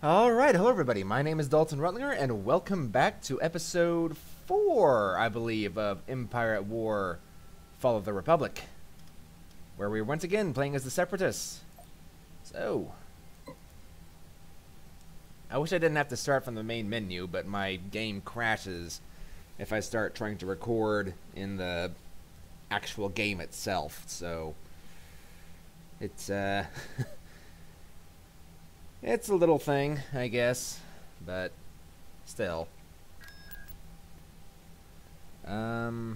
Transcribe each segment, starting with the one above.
Alright, hello everybody. My name is Dalton Rutlinger, and welcome back to episode 4, I believe, of Empire at War Fall of the Republic, where we're once again playing as the Separatists. So, I wish I didn't have to start from the main menu, but my game crashes if I start trying to record in the actual game itself, so it's, it's a little thing, I guess, but still. Let's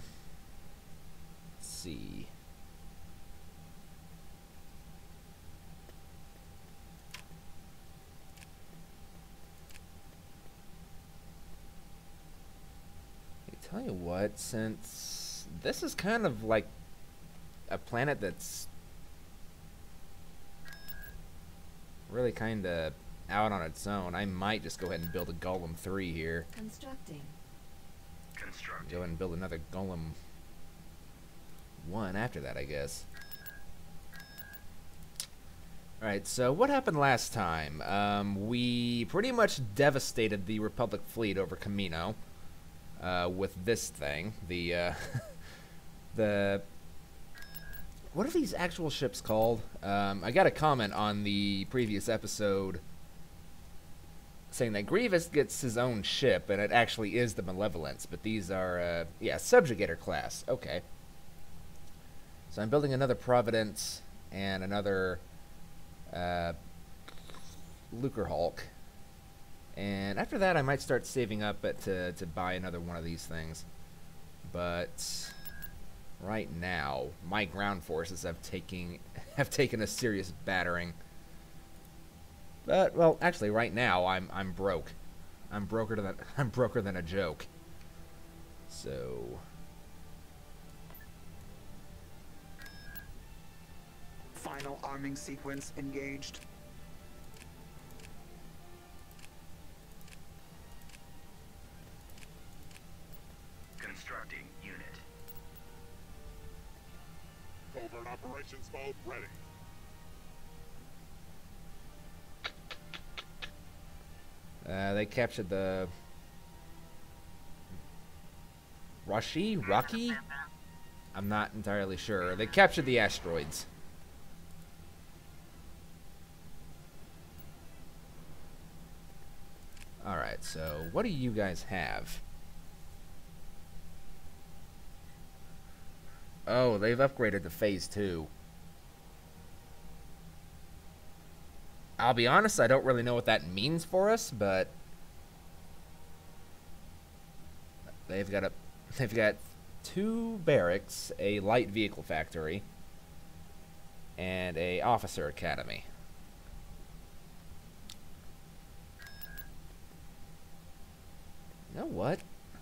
see. I tell you what, since this is kind of like a planet that's really kind of out on its own, I might just go ahead and build a Golem 3 here. Constructing. Go ahead and build another Golem 1 after that, I guess. Alright, so what happened last time? We pretty much devastated the Republic fleet over Camino with this thing. The, the... What are these actual ships called? I got a comment on the previous episode saying that Grievous gets his own ship, and it actually is the Malevolence, but these are, yeah, Subjugator class. Okay. So I'm building another Providence and another Lucrehulk. And after that, I might start saving up to buy another one of these things. But right now, my ground forces have taken a serious battering. But well, actually, right now I'm broke. I'm broker than a joke. So Final arming sequence engaged. Constructing unit. Covert operations mode ready. they captured the Rocky? I'm not entirely sure. They captured the asteroids. Alright, so what do you guys have? Oh, they've upgraded to Phase 2. I'll be honest, I don't really know what that means for us, but they've got 2 barracks, a light vehicle factory, and a officer academy. You know what?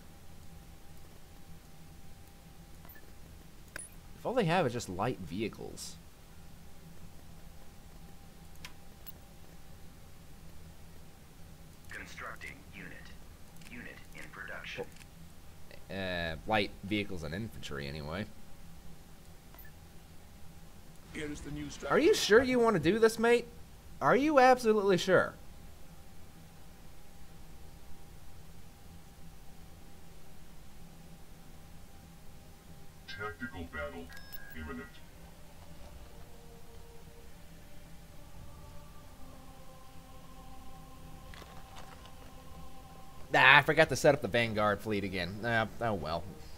If all they have is just light vehicles. Constructing unit. Unit in production. Light vehicles and infantry, anyway. Here is the new strategy. Are you sure you want to do this, mate? Are you absolutely sure? Tactical battle imminent. Nah, I forgot to set up the Vanguard fleet again. Oh well.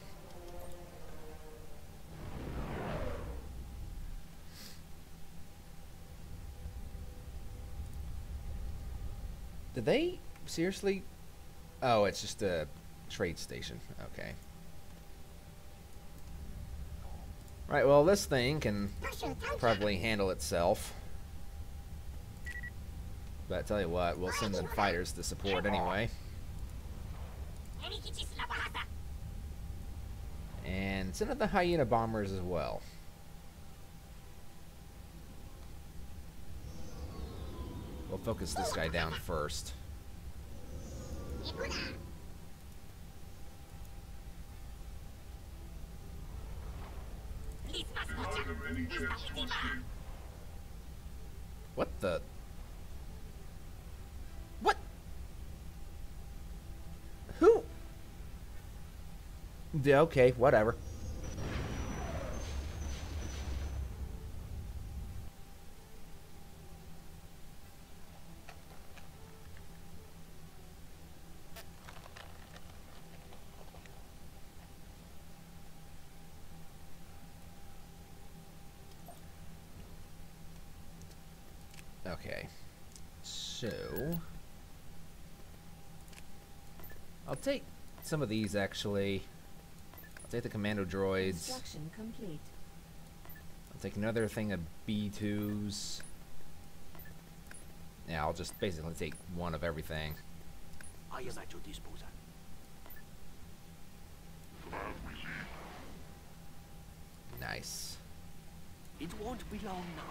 Did they seriously? Oh, it's just a trade station. Okay. Right, well, this thing can probably handle itself. But I tell you what, we'll send the fighters to support anyway. And send out the Hyena bombers as well. We'll focus this guy down first. Deny them any chance to escape. What the? Yeah, okay, whatever. Okay, so I'll take some of these actually. I'll take the commando droids. Construction complete. I'll take another thing of B2s. Yeah, I'll just basically take one of everything. I am at your disposal. Nice. It won't be long now.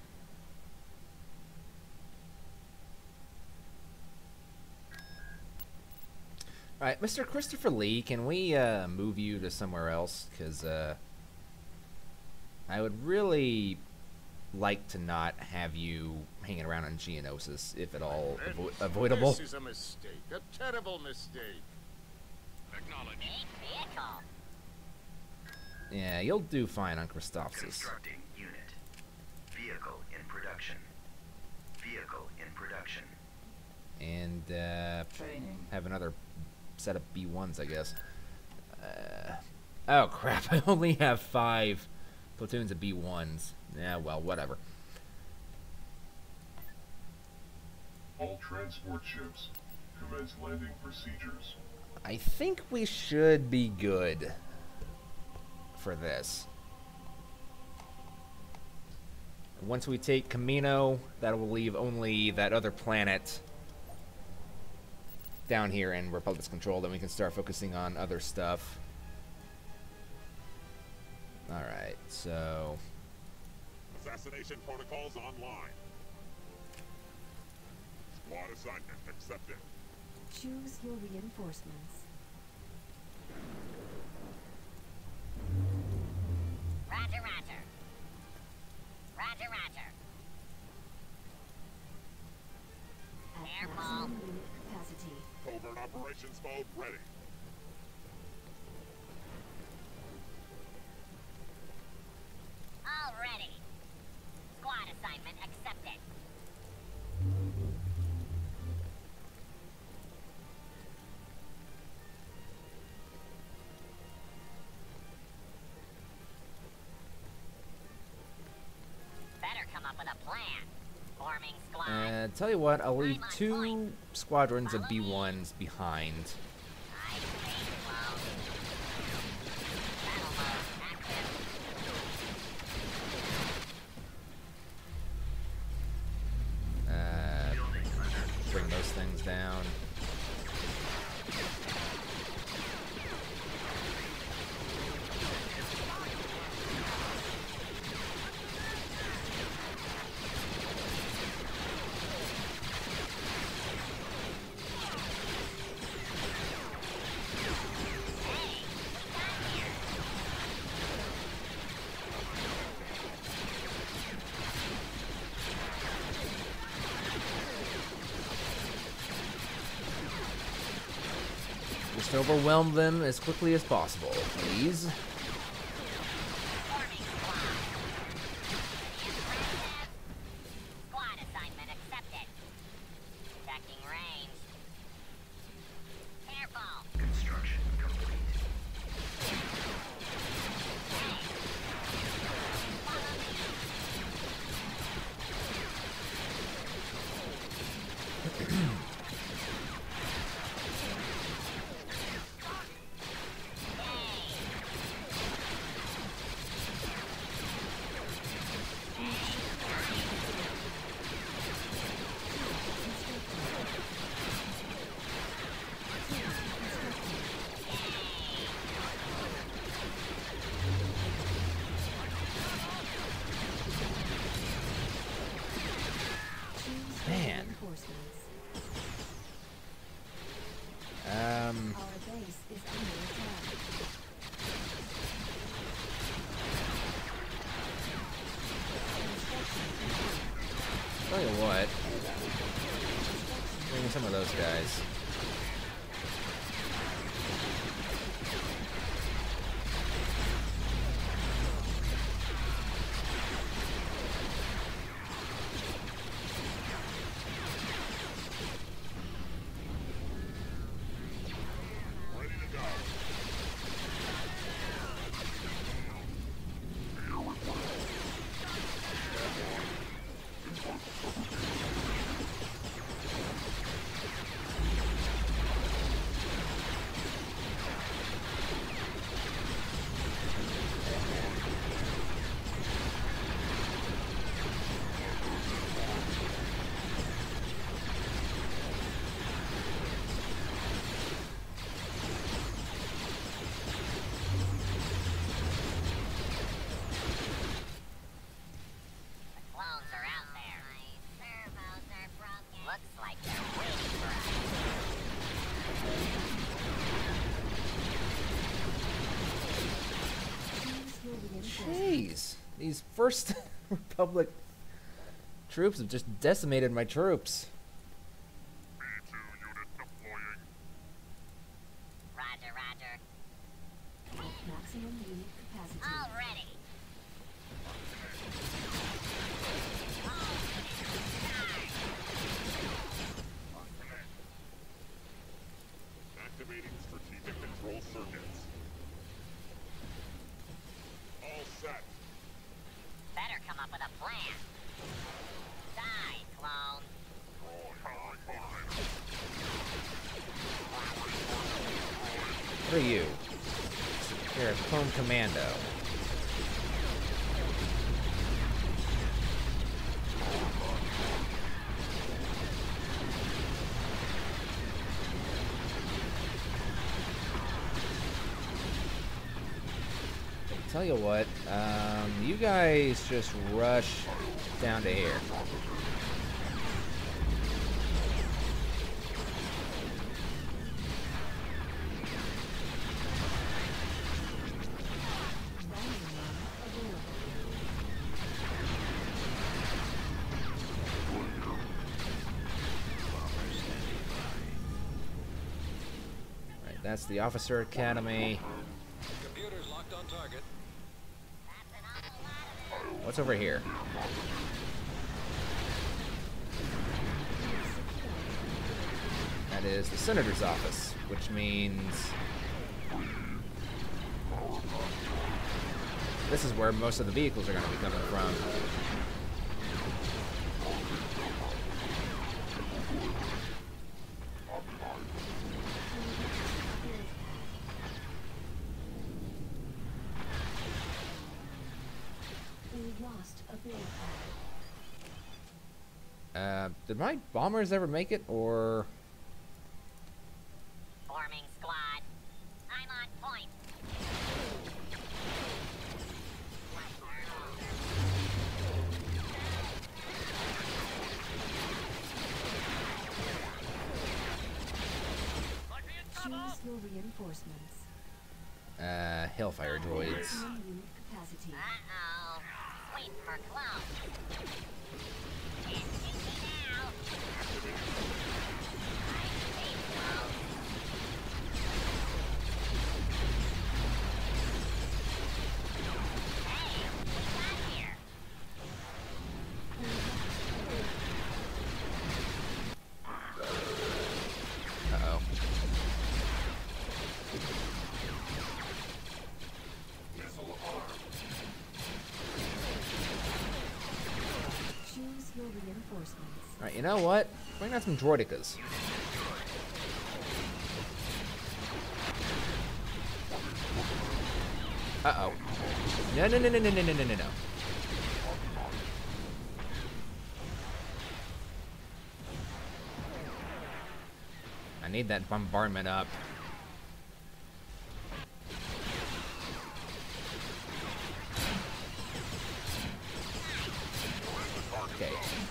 Alright, Mr. Christopher Lee, can we move you to somewhere else? Because I would really like to not have you hanging around on Geonosis, if at all avoidable. This is a mistake, a terrible mistake. Acknowledge. Yeah, you'll do fine on Christophsis. Constructing unit. Vehicle in production. Vehicle in production. And have another set of B1s, I guess. Oh crap, I only have 5 platoons of B1s. Yeah, well, whatever. All transport ships, commence landing procedures. I think we should be good for this. Once we take Camino, that will leave only that other planet down here in Republic's control. Then we can start focusing on other stuff. Alright, so... Assassination protocols online. Squad assignment accepted. Choose your reinforcements. Roger, roger. Roger, roger. At Careful. maximum unit capacity. Covert operations mode ready. All ready. Squad assignment accepted. Better come up with a plan. Forming squad. Tell you what, I'll leave 2 squadrons of B1s behind. I see, clone. Battle mode active. Bring those things down. Just overwhelm them as quickly as possible, please. Forming squad. Impressive. Squad assignment accepted. Checking range. Careful. Construction complete. Follow me. Choose Man. reinforcements. Um, Our base is under attack. Construction complete. tell you what. Bring in some of those guys. these first Republic troops have just decimated my troops. B2 unit deploying. Roger, roger. Maximum unit capacity. Already. Activating strategic control circuits. All set. Better come up with a plan. Die, clone. What are you? You're a clone commando. Tell you what, you guys just rush down to here. Right, that's the Officer Academy. Computers locked on target. What's over here? That is the Senator's office, which means this is where most of the vehicles are going to be coming from. We lost a build pad. Did my bombers ever make it, or... Forming squad. I'm on point. Choose your reinforcements. Hellfire droids. Maximum unit capacity. Uh-oh. Wait for clone. Can't shoot me now. I see clone. Hey, what's on here? Uh-oh. Choose your reinforcements. Alright, you know what? Bring out some droidicas. Uh-oh. No, no, no, no, no, no, no, no, no, no. I need that bombardment up. Okay.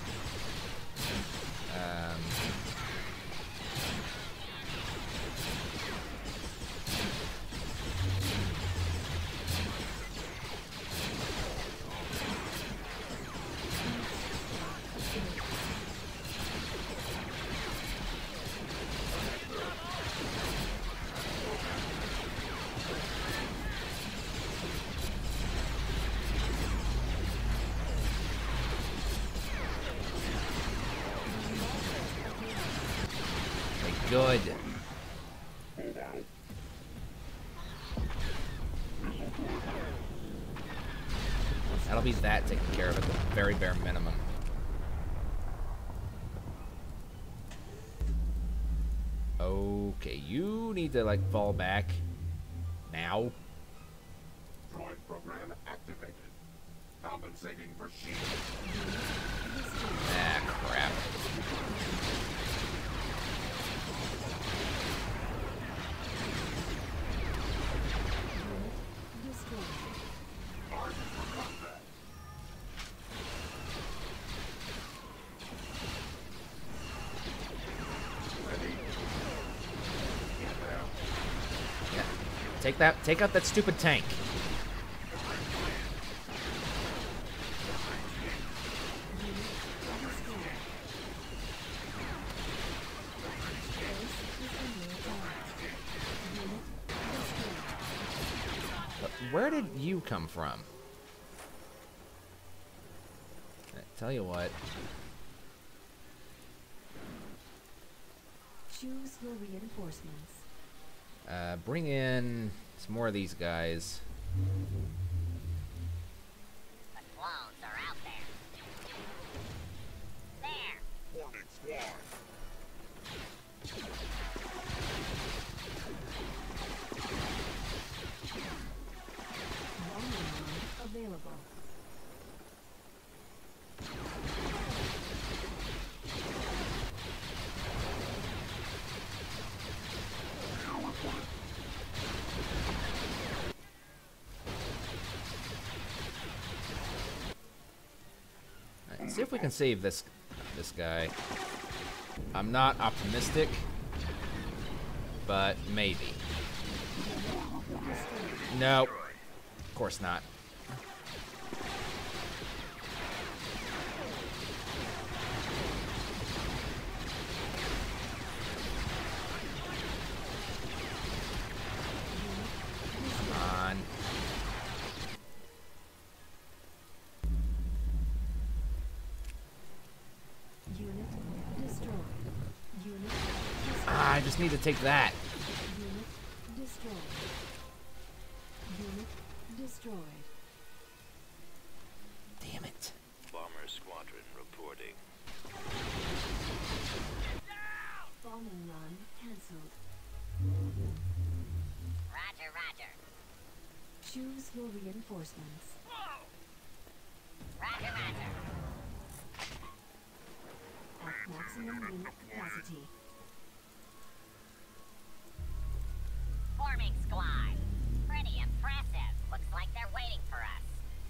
Good. That'll be that taken care of at the very bare minimum. Okay, you need to, like, fall back. Now. Droid program activated. Compensating for shield. Ah, crap. Destroyed. Armed for combat. Ready. Get down. Yeah. Take out that stupid tank. where did you come from? I tell you what. Choose your reinforcements. Bring in some more of these guys. The clones are out there. There! Warning squad. Bombing run available. Alright, see if we can save this guy. I'm not optimistic, but maybe. No, of course not. Come on. Unit destroyed. Unit destroyed. Ah, I just need to take that. Unit destroyed. Unit destroyed. Damn it. Bomber squadron reporting. Bombing run cancelled. Roger, roger. Choose your reinforcements. Roger, roger. At maximum unit capacity. Forming squad. Pretty impressive. Looks like they're waiting for us.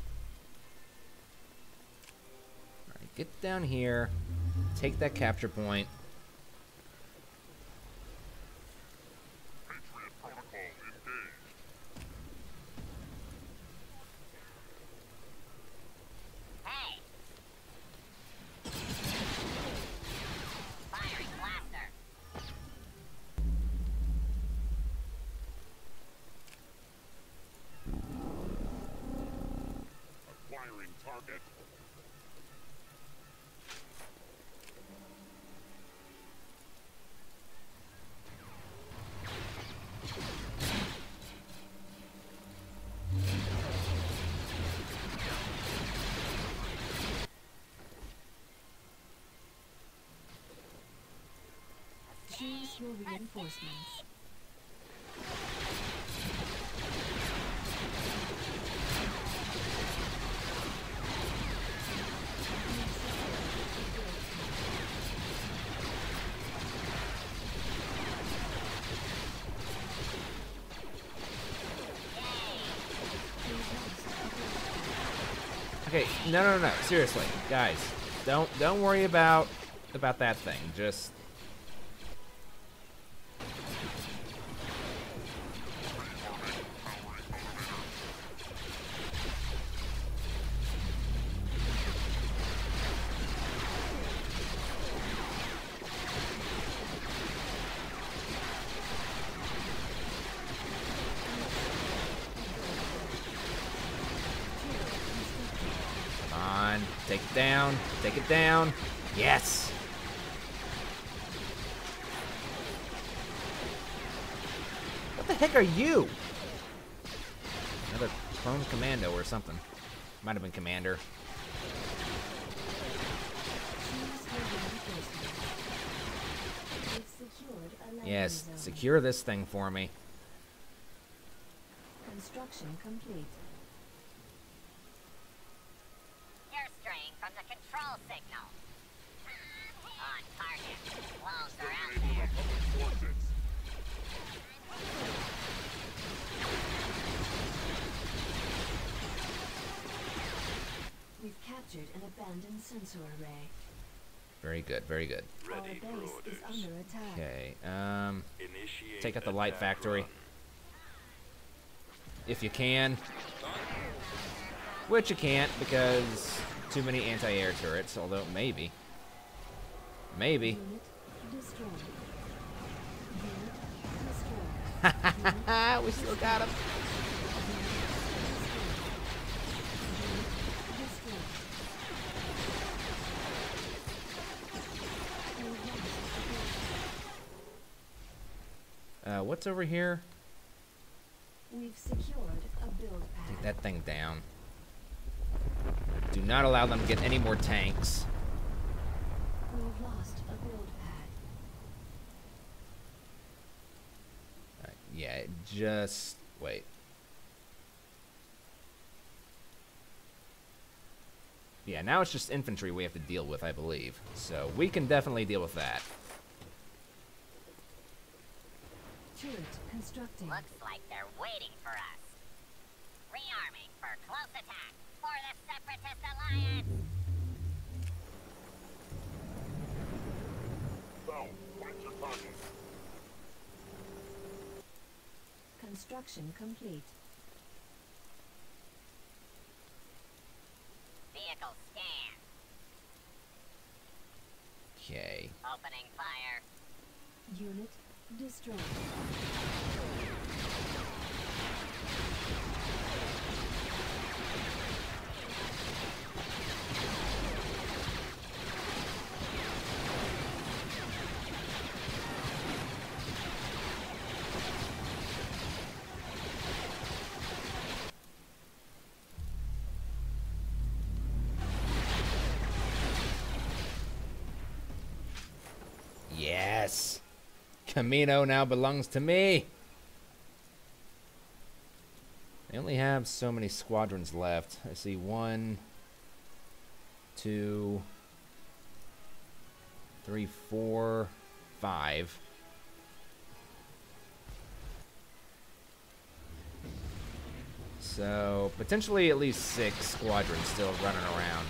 Alright, get down here. Take that capture point. Patriot protocol engaged. Hey! Firing blaster. Acquiring target. Choose your reinforcements. Okay, no. Seriously, guys, don't worry about that thing. Just come on, take it down, take it down. Yes. What the heck are you? Another clone commando or something. Might have been commander. Choose your reinforcements. We've secured a landing Yes, zone. secure this thing for me. Construction complete. You're straying from the control signal. On target. Clones are out Exterminating there. Republic forces. We've captured an abandoned sensor array. Very good, very good. Our Ready for base is orders. under attack. Okay, Initiate take out the light attack factory. run. if you can. Which you can't because too many anti-air turrets, although maybe. Maybe. Unit destroyed. Unit destroyed. We still got him. What's over here? We've secured a build Take pad. that thing down. Do not allow them to get any more tanks. We've lost a build pad. Yeah, just wait. Yeah, now it's just infantry we have to deal with, I believe. So we can definitely deal with that. Turret constructing. Looks like they're waiting for us. Rearming for close attack for the Separatist Alliance. Found. Find your target. Construction complete. Vehicle scan. Okay. Opening fire. Unit destroyed. Yes. Camino now belongs to me. They only have so many squadrons left. I see 1, 2, 3, 4, 5. So potentially at least 6 squadrons still running around.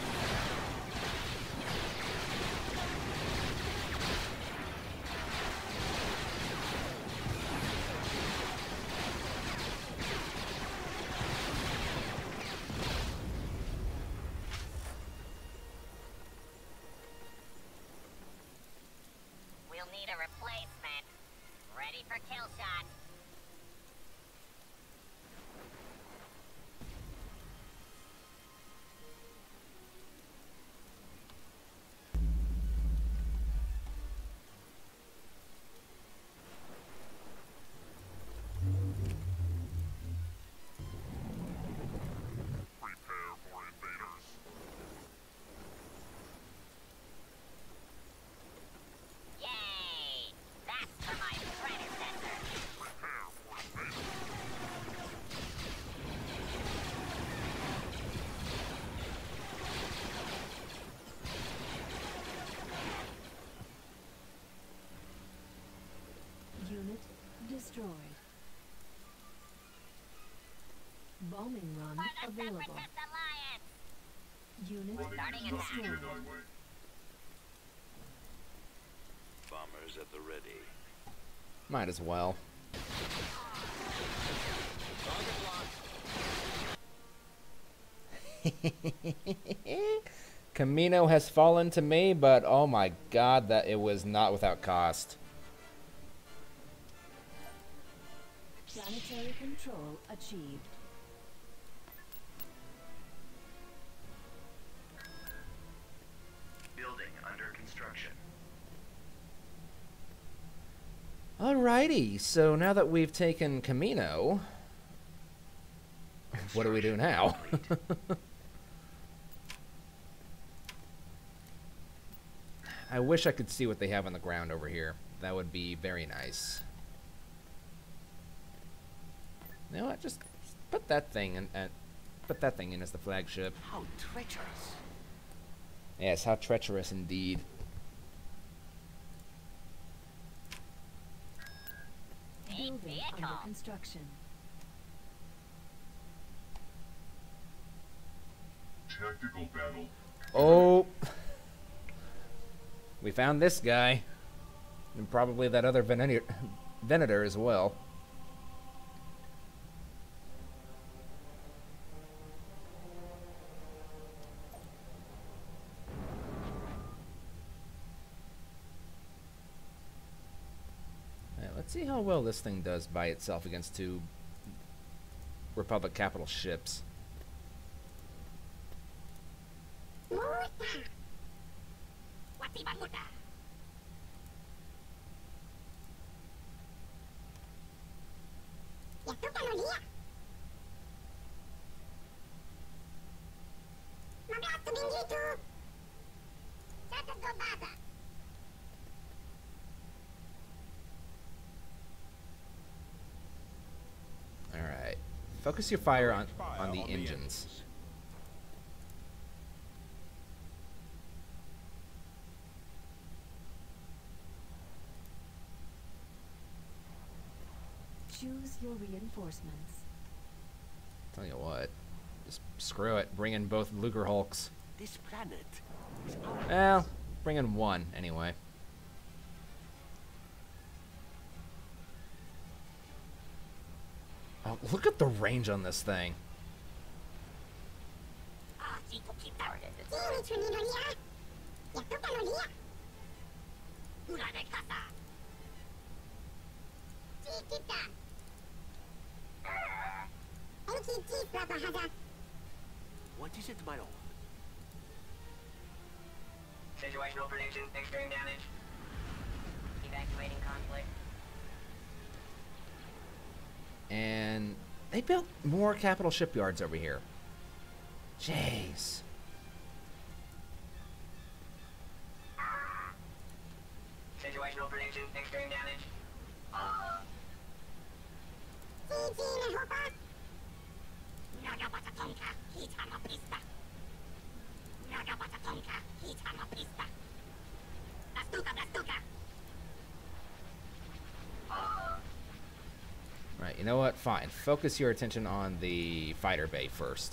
We'll need a replacement. Ready for kill shot. Prepare for invaders. Yay! That's for my predecessor. Prepare for invaders. Unit destroyed. Bombing run For the available. Separatist Alliance. Unit Starting attack. destroyed. Bombers at the ready. Might as well. Camino has fallen to me, but oh my god, that it was not without cost. Planetary control achieved. Building under construction. Alrighty, so now that we've taken Camino, what do we do now? I wish I could see what they have on the ground over here. That would be very nice. You know what? Just put that thing in. Put that thing in as the flagship. How treacherous. Yes, how treacherous indeed. Big Building vehicle. under construction. Tactical battle. Oh, we found this guy, and probably that other Venator as well. Alright, let's see how well this thing does by itself against 2 Republic capital ships. All right. Focus your fire on the engines. Choose your reinforcements. Tell you what, just screw it. Bring in both Luger Hulks. This planet is ours. Well, bring in one anyway. Oh, look at the range on this thing. What is it, my lord? Situational prediction, extreme damage. Evacuating conflict. And they built more capital shipyards over here. Jeez. Situational prediction, extreme damage. Right, you know what? Fine. Focus your attention on the fighter bay first.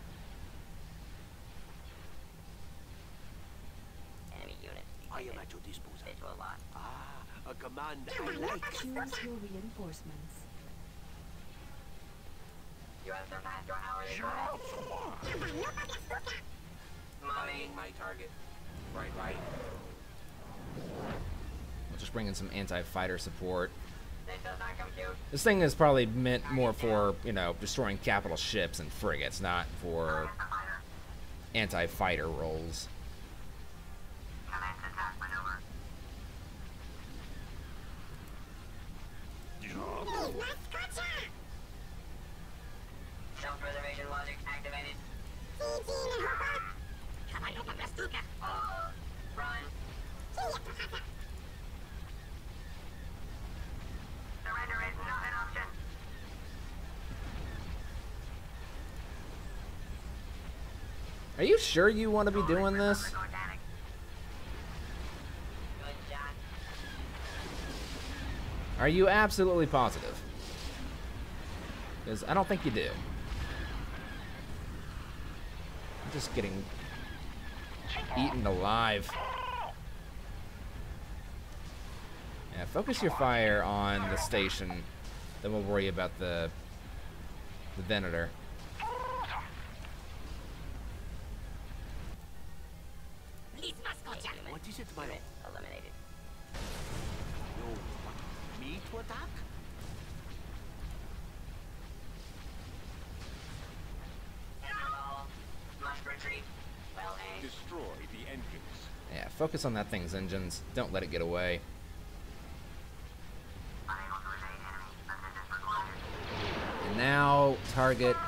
Enemy unit. I am at your disposal. Visual lock. Ah, a command I like. Choose your reinforcements. You have surpassed your hourly quota. Mommy, my target. Right. We'll just bring in some anti-fighter support. This does not compute. This thing is probably meant more for, you know, destroying capital ships and frigates, not for anti-fighter roles. Commence attack maneuver. Self-preservation logic activated. Run. Surrender is not an option. Are you sure you want to be doing this? Organic. Good shot. Are you absolutely positive? Because I don't think you do. I'm just getting eaten alive. Yeah, focus your fire on the station. Then we'll worry about the Venator. What is it, my lord? Eliminated. You want me to attack? Must retreat. Well aimed. Destroy the engines. Yeah, focus on that thing's engines. Don't let it get away. Unable to evade enemy. Assistance required. And now, target...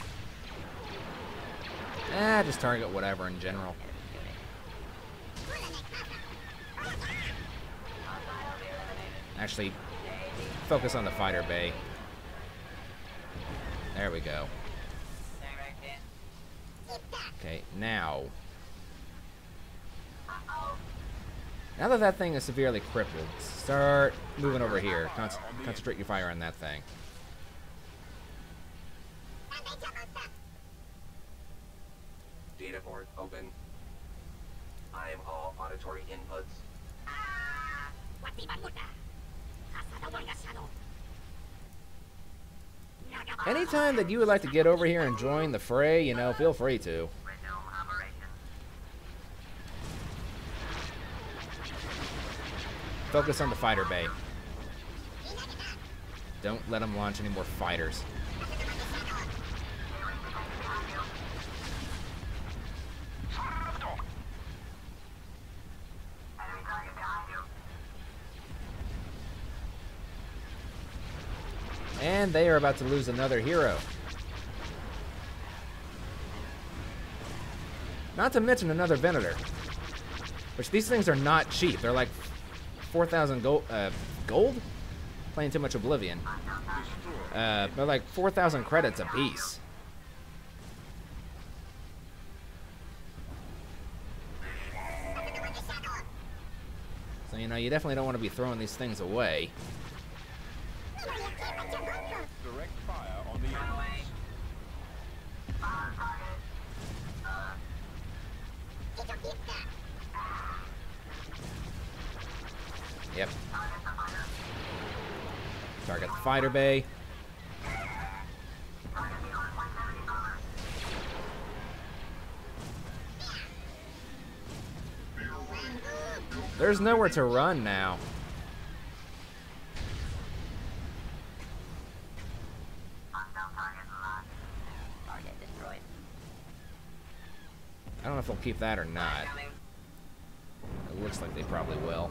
just target whatever in general. Actually, focus on the fighter bay. There we go. Direct hit. Okay, now... Now that that thing is severely crippled, start moving over here. Concentrate your fire on that thing. Data port open. I am all auditory inputs. Anytime that you would like to get over here and join the fray, you know, feel free to. Resume operation. Focus on the fighter bay. Don't let them launch any more fighters. Enemy target behind you. And they are about to lose another hero. Not to mention another Venator. Which these things are not cheap. They're like 4,000 gold. Gold? Playing too much Oblivion. They're like 4,000 credits a piece. So, you know, you definitely don't want to be throwing these things away. Direct fire on the enemies. Yep. Target the fighter bay. There's nowhere to run now. I don't know if they'll keep that or not. It looks like they probably will.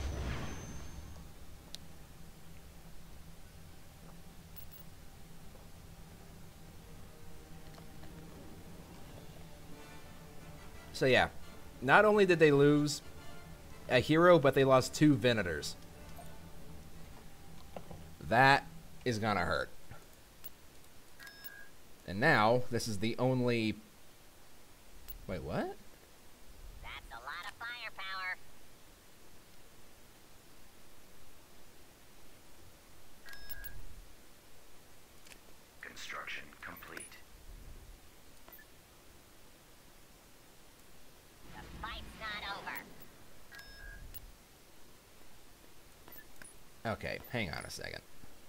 So yeah, not only did they lose a hero, but they lost 2 Venators. That is gonna hurt. And now, this is the only... Wait, what? That's a lot of firepower. Construction complete. The fight's not over. Okay, hang on a second.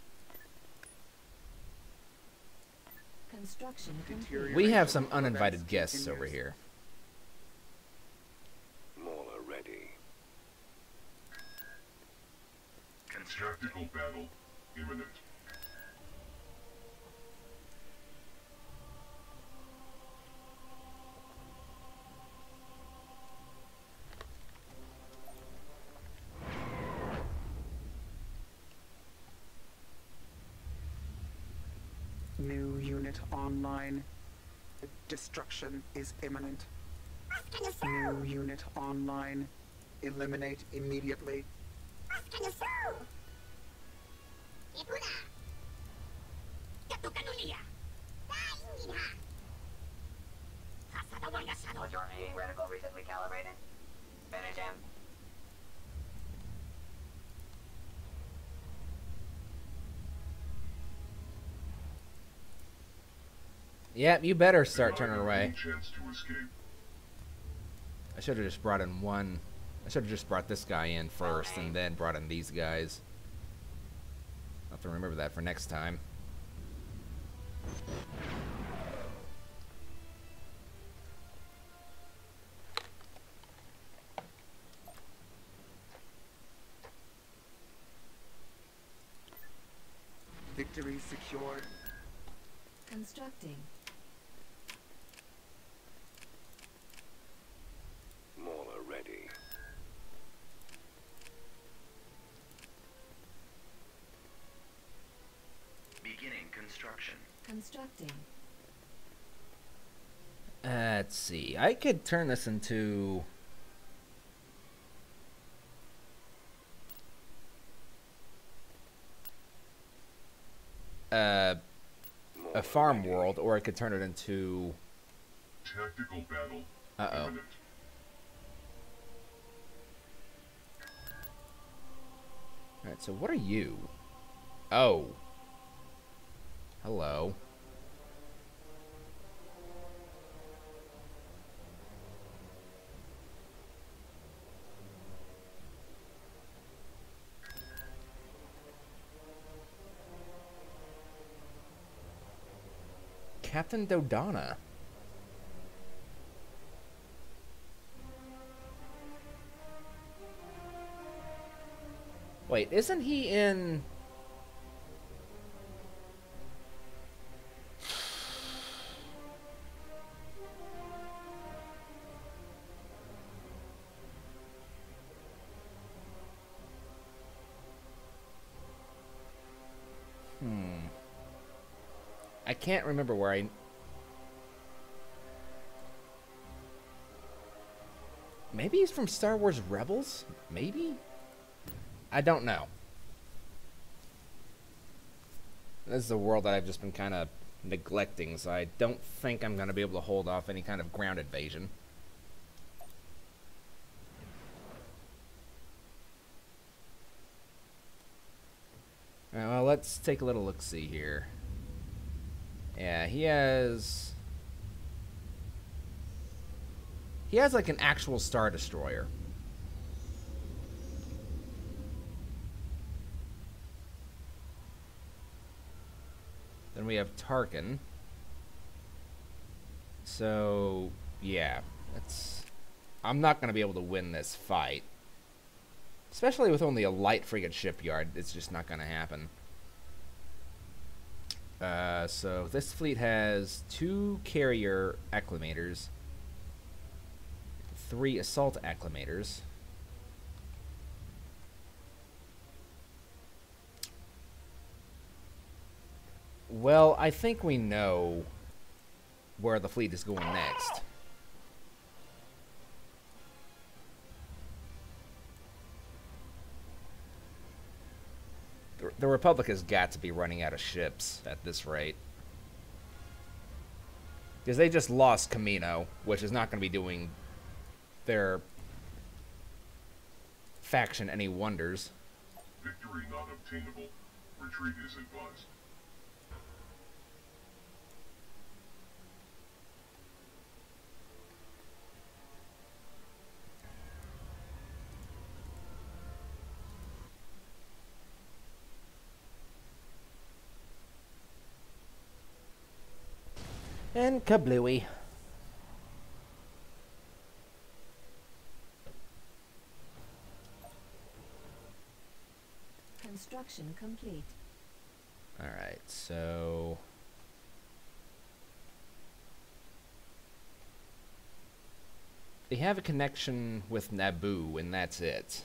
Construction complete. We have some uninvited guests over here. Mauler ready. Tactical battle imminent. New unit online. Destruction is imminent. New unit online. Eliminate immediately. Majority reticle recently calibrated. Finish him. Yep, you better start turning No away. chance to escape. I should have just brought in one. I should have just brought this guy in first and then brought in these guys. I'll have to remember that for next time. Victory secured. Constructing. Mauler ready. Beginning construction. Constructing. Let's see. I could turn this into... a farm world, or I could turn it into... Tactical battle Uh-oh. imminent. Alright, so what are you? Oh. Hello. Captain Dodonna. Wait, isn't he in... I can't remember where I... Maybe he's from Star Wars Rebels? Maybe? I don't know. This is a world that I've just been kind of neglecting, so I don't think I'm going to be able to hold off any kind of ground invasion. Alright, well, let's take a little look-see here. Yeah, he has like an actual Star Destroyer. Then we have Tarkin. So, yeah, I'm not going to be able to win this fight. Especially with only a light frigate shipyard, it's just not going to happen. So this fleet has 2 carrier acclimators, 3 assault acclimators. Well, I think we know where the fleet is going next. The Republic has got to be running out of ships at this rate. Because they just lost Camino, which is not going to be doing their faction any wonders. Victory not obtainable. Retreat is advised. And kablooey. Construction complete. Alright, so they have a connection with Naboo, and that's it.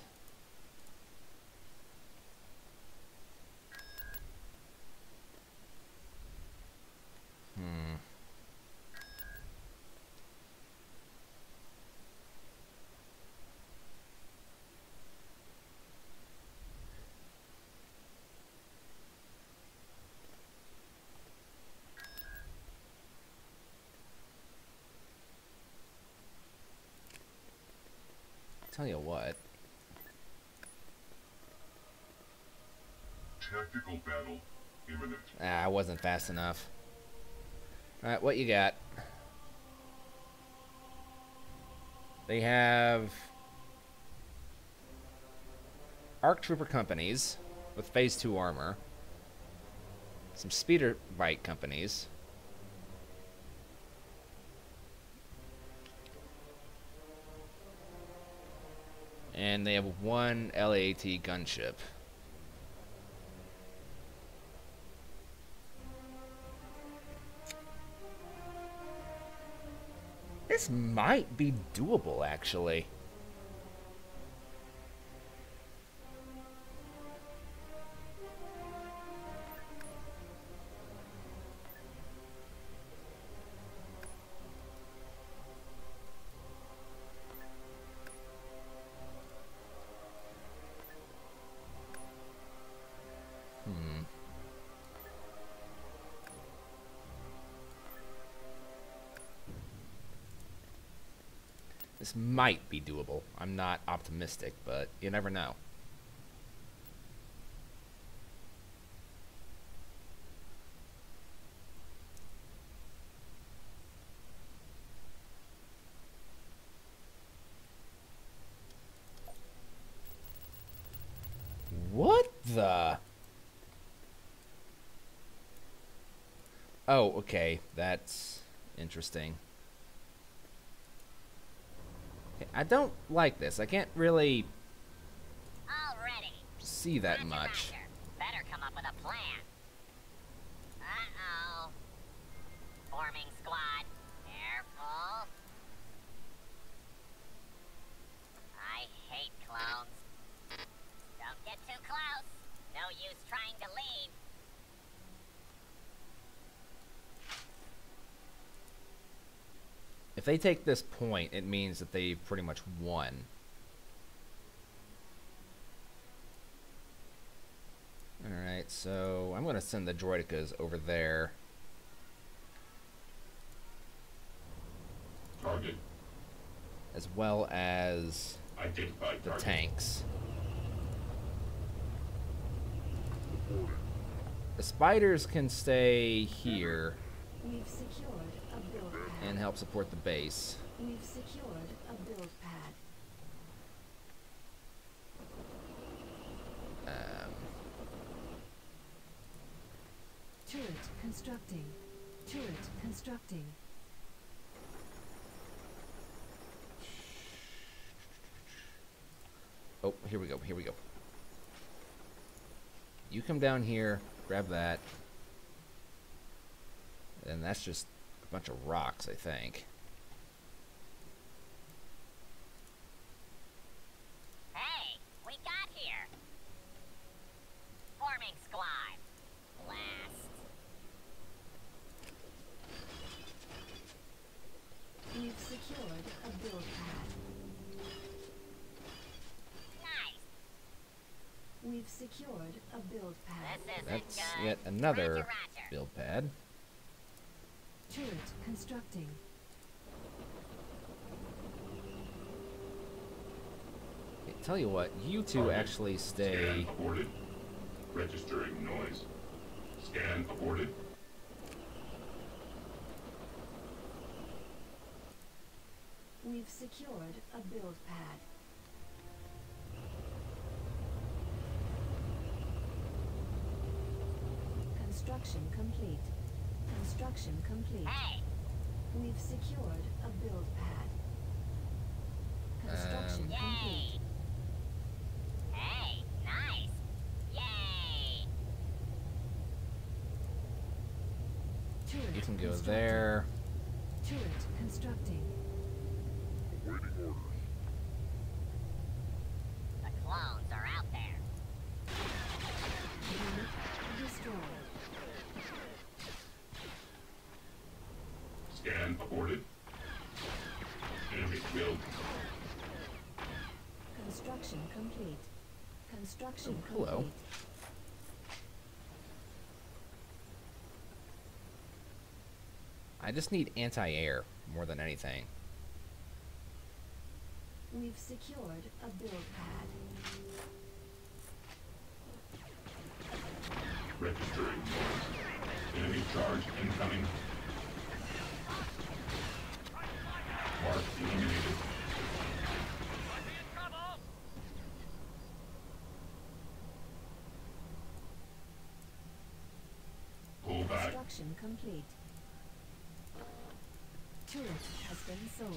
Tell you what. Tactical battle imminent. I wasn't fast enough. Alright, what you got? They have ARC Trooper companies with Phase 2 armor. Some Speeder Bike companies. And they have 1 LAAT gunship. This might be doable, actually. This might be doable. I'm not optimistic, but you never know. What the? Oh, okay. That's interesting. I don't like this. I can't really see that much. Better come up with a plan. Uh-oh. Forming squad. Careful. I hate clones. Don't get too close. No use trying to leave. If they take this point, it means that they've pretty much won. Alright, so I'm going to send the Droidekas over there. Target. As well as Identified the target. tanks. Reporting. The spiders can stay here We've secured a build pad. and help support the base. We've secured a build pad. Turret constructing. Turret constructing. Oh, here we go, here we go. You come down here, grab that. And that's just a bunch of rocks, I think. Hey, we got here. Forming squad. Blast. We've secured a build pad. Nice. We've secured a build pad. This isn't That's good. yet another Roger, roger. build pad. Turret constructing. Okay, tell you what, you two Target. actually stay. Scan aborted. Registering noise. Scan aborted. We've secured a build pad. Construction complete. Construction complete. Hey, We've secured a build pad. Construction yay. complete. Hey, nice. Yay. Turret You can go constructing. there. Turret constructing. Awaiting orders. The clones are out there. Unit destroyed. Scan aborted. Enemy killed. Construction complete. Construction Oh, hello. complete. I just need anti-air more than anything. We've secured a build pad. Registering noise. Enemy charge incoming. Mark eliminated. Pull back. Construction complete. Turret has been sold.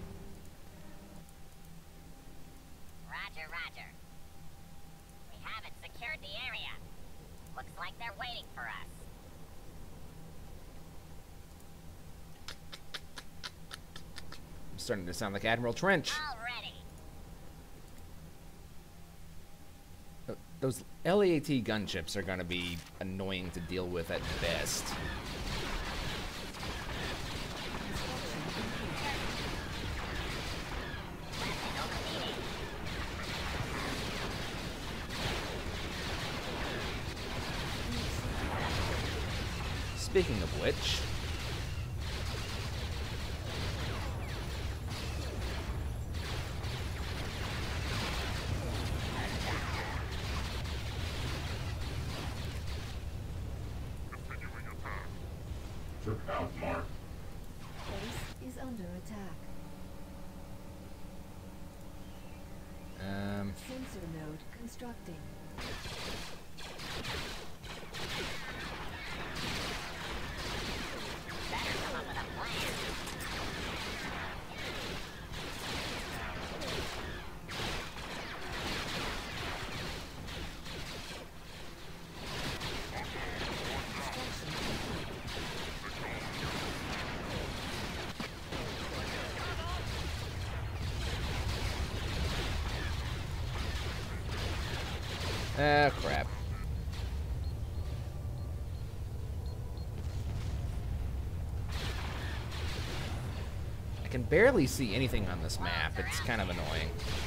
Roger, roger. We haven't secured the area. Looks like they're waiting for us. I'm starting to sound like Admiral Trench. Already. Those LAAT gunships are going to be annoying to deal with at best. Speaking of which, Continuing attack. Took out Mark. Base is under attack. Sensor node constructing. Better come up with a plan. Construction complete. ah, crap. I can barely see anything on this map. It's kind of annoying.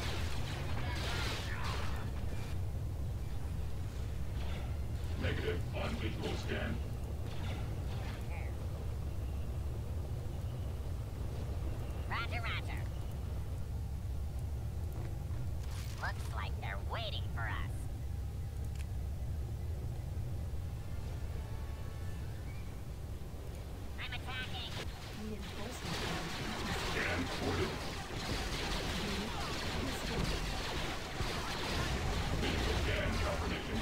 Negative on visual scan. Roger, roger. Looks like they're waiting for us. I'm attacking. Reinforcement Scan reported. Visual scan confirmation.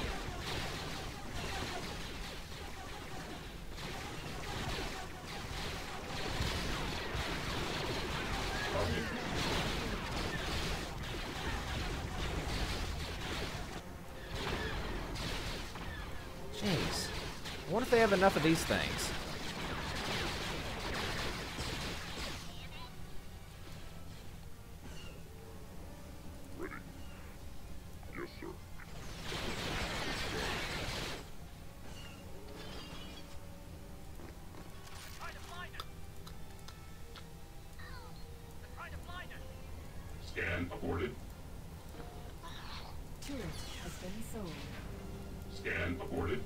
Target. Jeez. I wonder if they have enough of these things. Ready. Yes, sir. Scan aborted. turret has been sold. Scan aborted.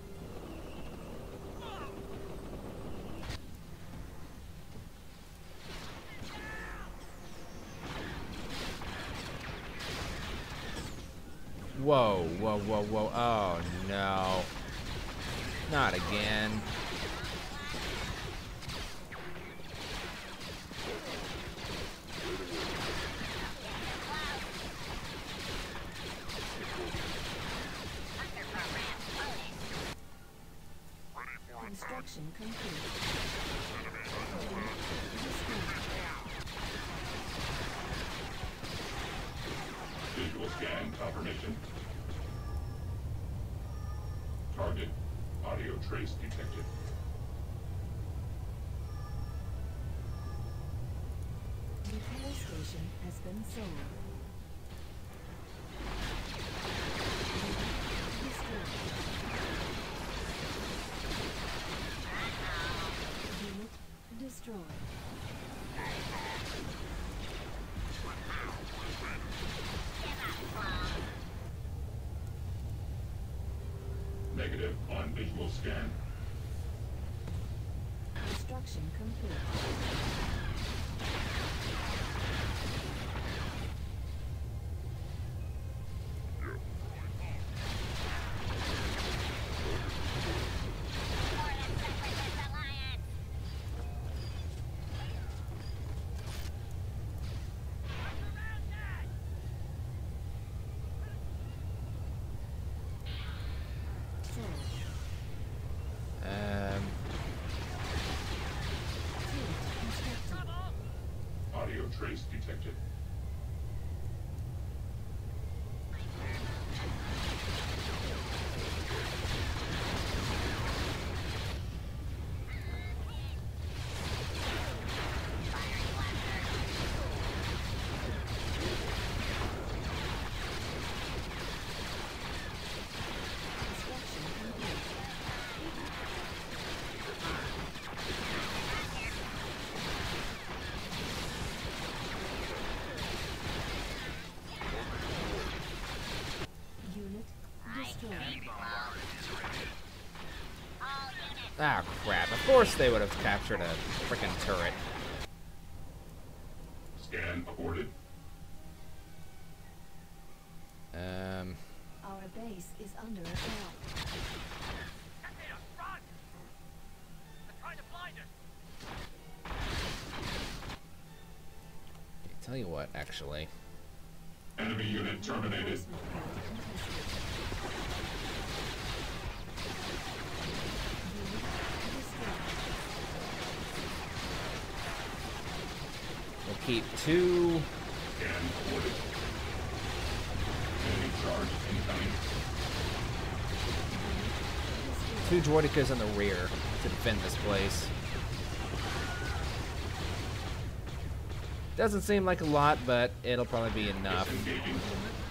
Whoa, whoa, whoa, whoa. Oh, no. Not again. Construction complete. Visual scan confirmation. Target. Audio trace detected. Repair station has been sold. Unit destroyed. Negative on visual scan. Construction complete. Sold. Turret constructed. Audio trace detected. Construction complete. Unit destroyed. Ah, crap. Of course they would have captured a frickin' turret. Scan aborted. Our base is under attack. Tell you what, actually. Enemy unit terminated. Reinforcement point contested. Unit destroyed. We'll keep two. Scan aborted. Enemy charge incoming. Two droidicas in the rear to defend this place. Doesn't seem like a lot, but it'll probably be enough. Disengaging.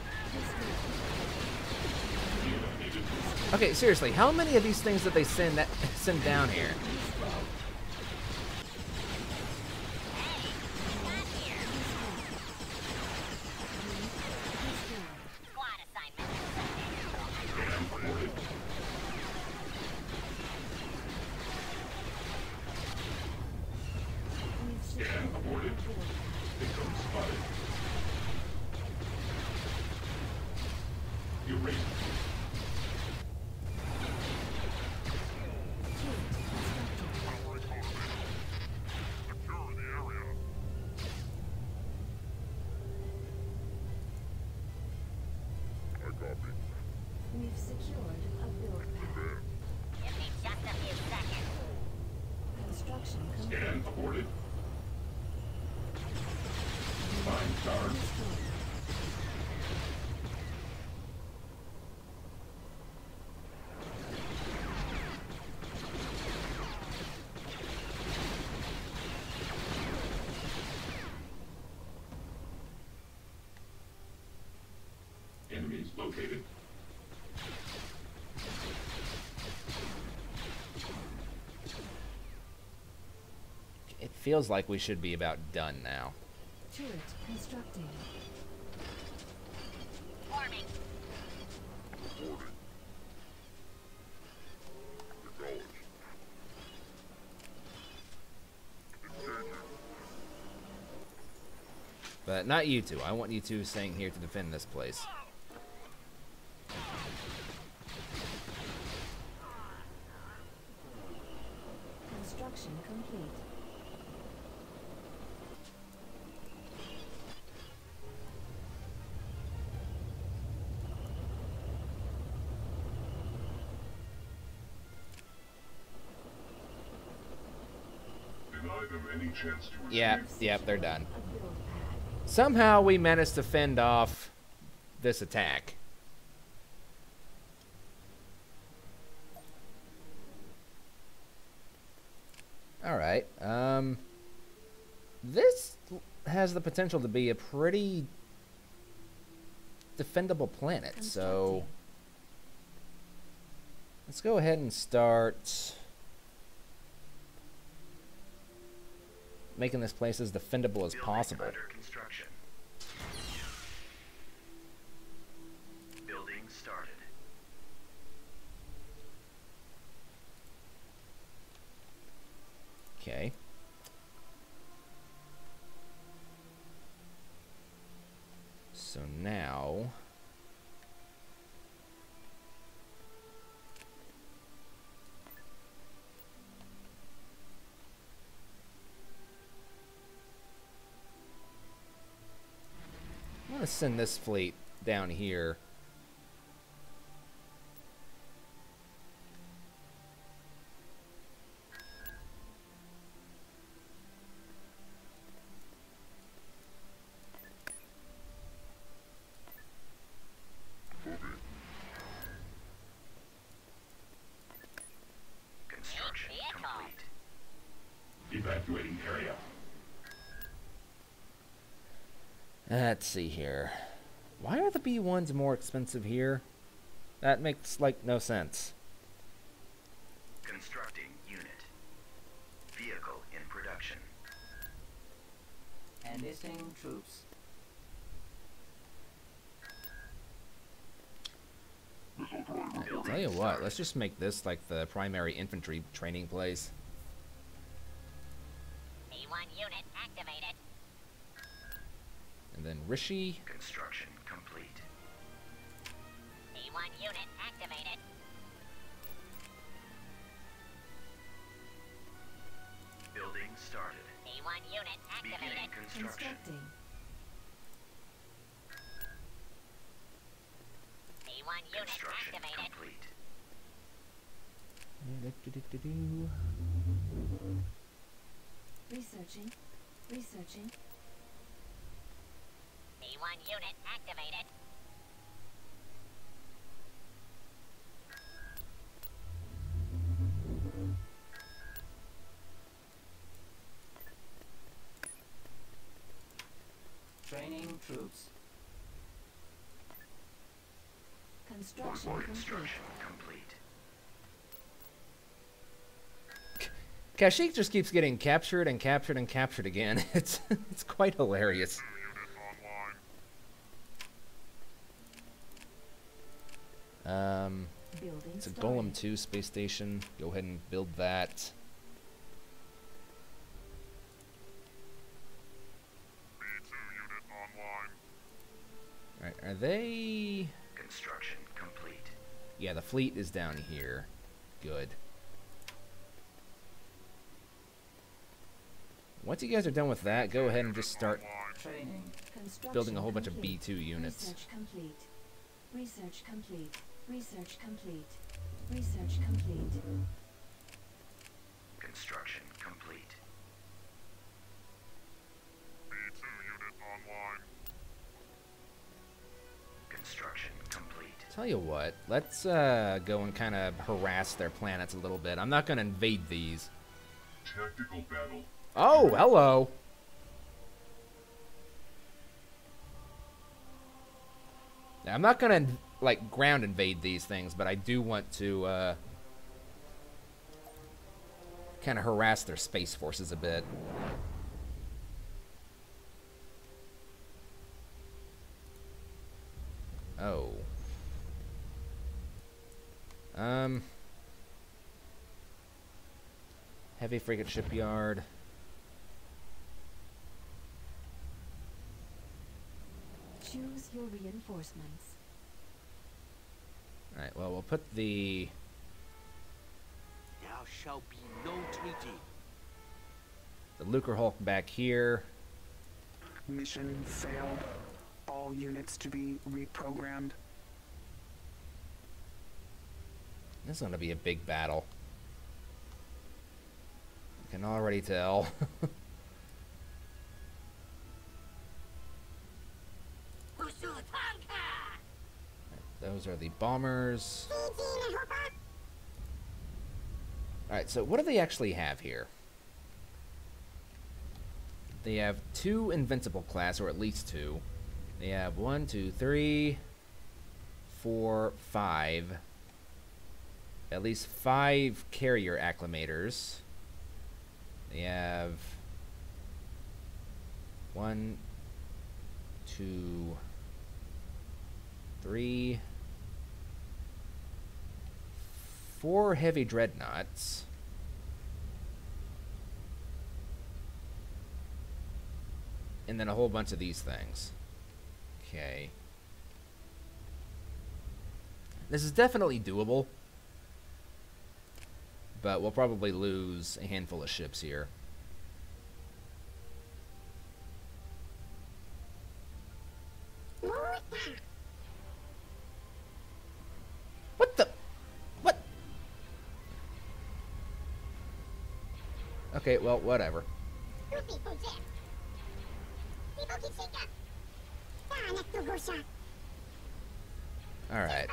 Eliminated. Okay, seriously, how many of these things did they send down here? secured a build pad. Give me just a few seconds. Construction complete. Scan aborted. Mine charged. Destroyed. Enemies located. It feels like we should be about done now. Turret constructing. Forming. But not you two. I want you two staying here to defend this place. Construction complete. Deny them any chance to escape. Yep, they're done. A build pad. Somehow we managed to fend off this attack. Alright, this has the potential to be a pretty defendable planet, so let's go ahead and start making this place as defendable as Building possible. under construction. Building started. Okay. So now I'm gonna send this fleet down here. Construction Vehicle. complete. Evacuating area. Let's see here. Why are the B1s more expensive here? That makes, like, no sense. Constructing unit. Vehicle in production. Enlisting troops. I'll tell you what, let's just make this like the primary infantry training place. B1 unit activated. And then Rishi. Construction complete. B1 unit activated. Building started. B1 unit Beginning activated. construction. Constructing. B1 unit Construction activated. complete. Researching. Researching. B1 unit activated. Training troops. Construction complete. Construction complete. Kashyyyk just keeps getting captured and captured and captured again. It's quite hilarious. Building It's a started. Golem 2 space station. Go ahead and build that. Alright, are they... Construction complete. Yeah, the fleet is down here. Good. Once you guys are done with that, go ahead and just start Training. Construction building a whole bunch of complete. B2 units. Research complete. Research complete. Research complete. Research complete. Construction complete. B2 unit online. Construction complete. Tell you what, let's go and kind of harass their planets a little bit. I'm not going to invade these. Tactical battle. Oh, hello. Now, I'm not going to, like, ground invade these things, but I do want to kind of harass their space forces a bit. Oh. Heavy frigate shipyard. Choose your reinforcements. Alright, well, we'll put the... Now shall be no treaty. the Lucre Hulk back here. Mission failed. All units to be reprogrammed. This is going to be a big battle. I can already tell. Those are the bombers. Alright, so what do they actually have here? They have 2 Invincible class, or at least 2. They have 1, 2, 3, 4, 5. At least 5 carrier acclimators. They have 1, 2, 3, 4 heavy dreadnoughts. And then a whole bunch of these things. Okay. This is definitely doable. But we'll probably lose a handful of ships here. What the? What? Okay, well, whatever. Alright.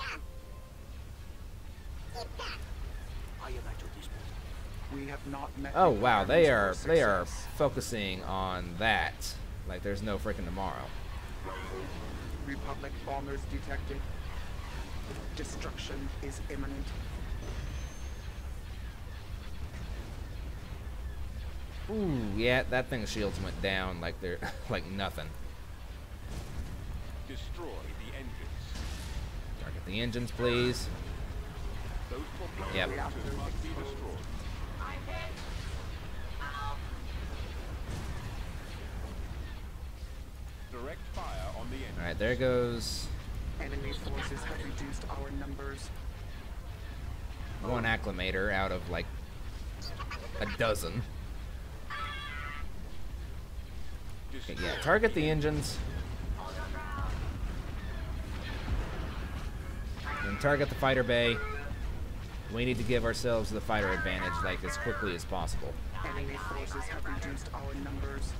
We have not met. Oh wow, they are success. focusing on that. Like there's no freaking tomorrow. Republic bombers detected. Destruction is imminent. Ooh, yeah, that thing's shields went down like they're like nothing. Destroy the engines. Target the engines, please. Those propellers Yep. must be destroyed. Direct fire on the engine. Alright, there goes Enemy forces have reduced our numbers. 1 acclimator out of like a dozen. Okay, yeah, target the engines. And target the fighter bay. We need to give ourselves the fighter advantage like as quickly as possible. Enemy forces have reduced our numbers.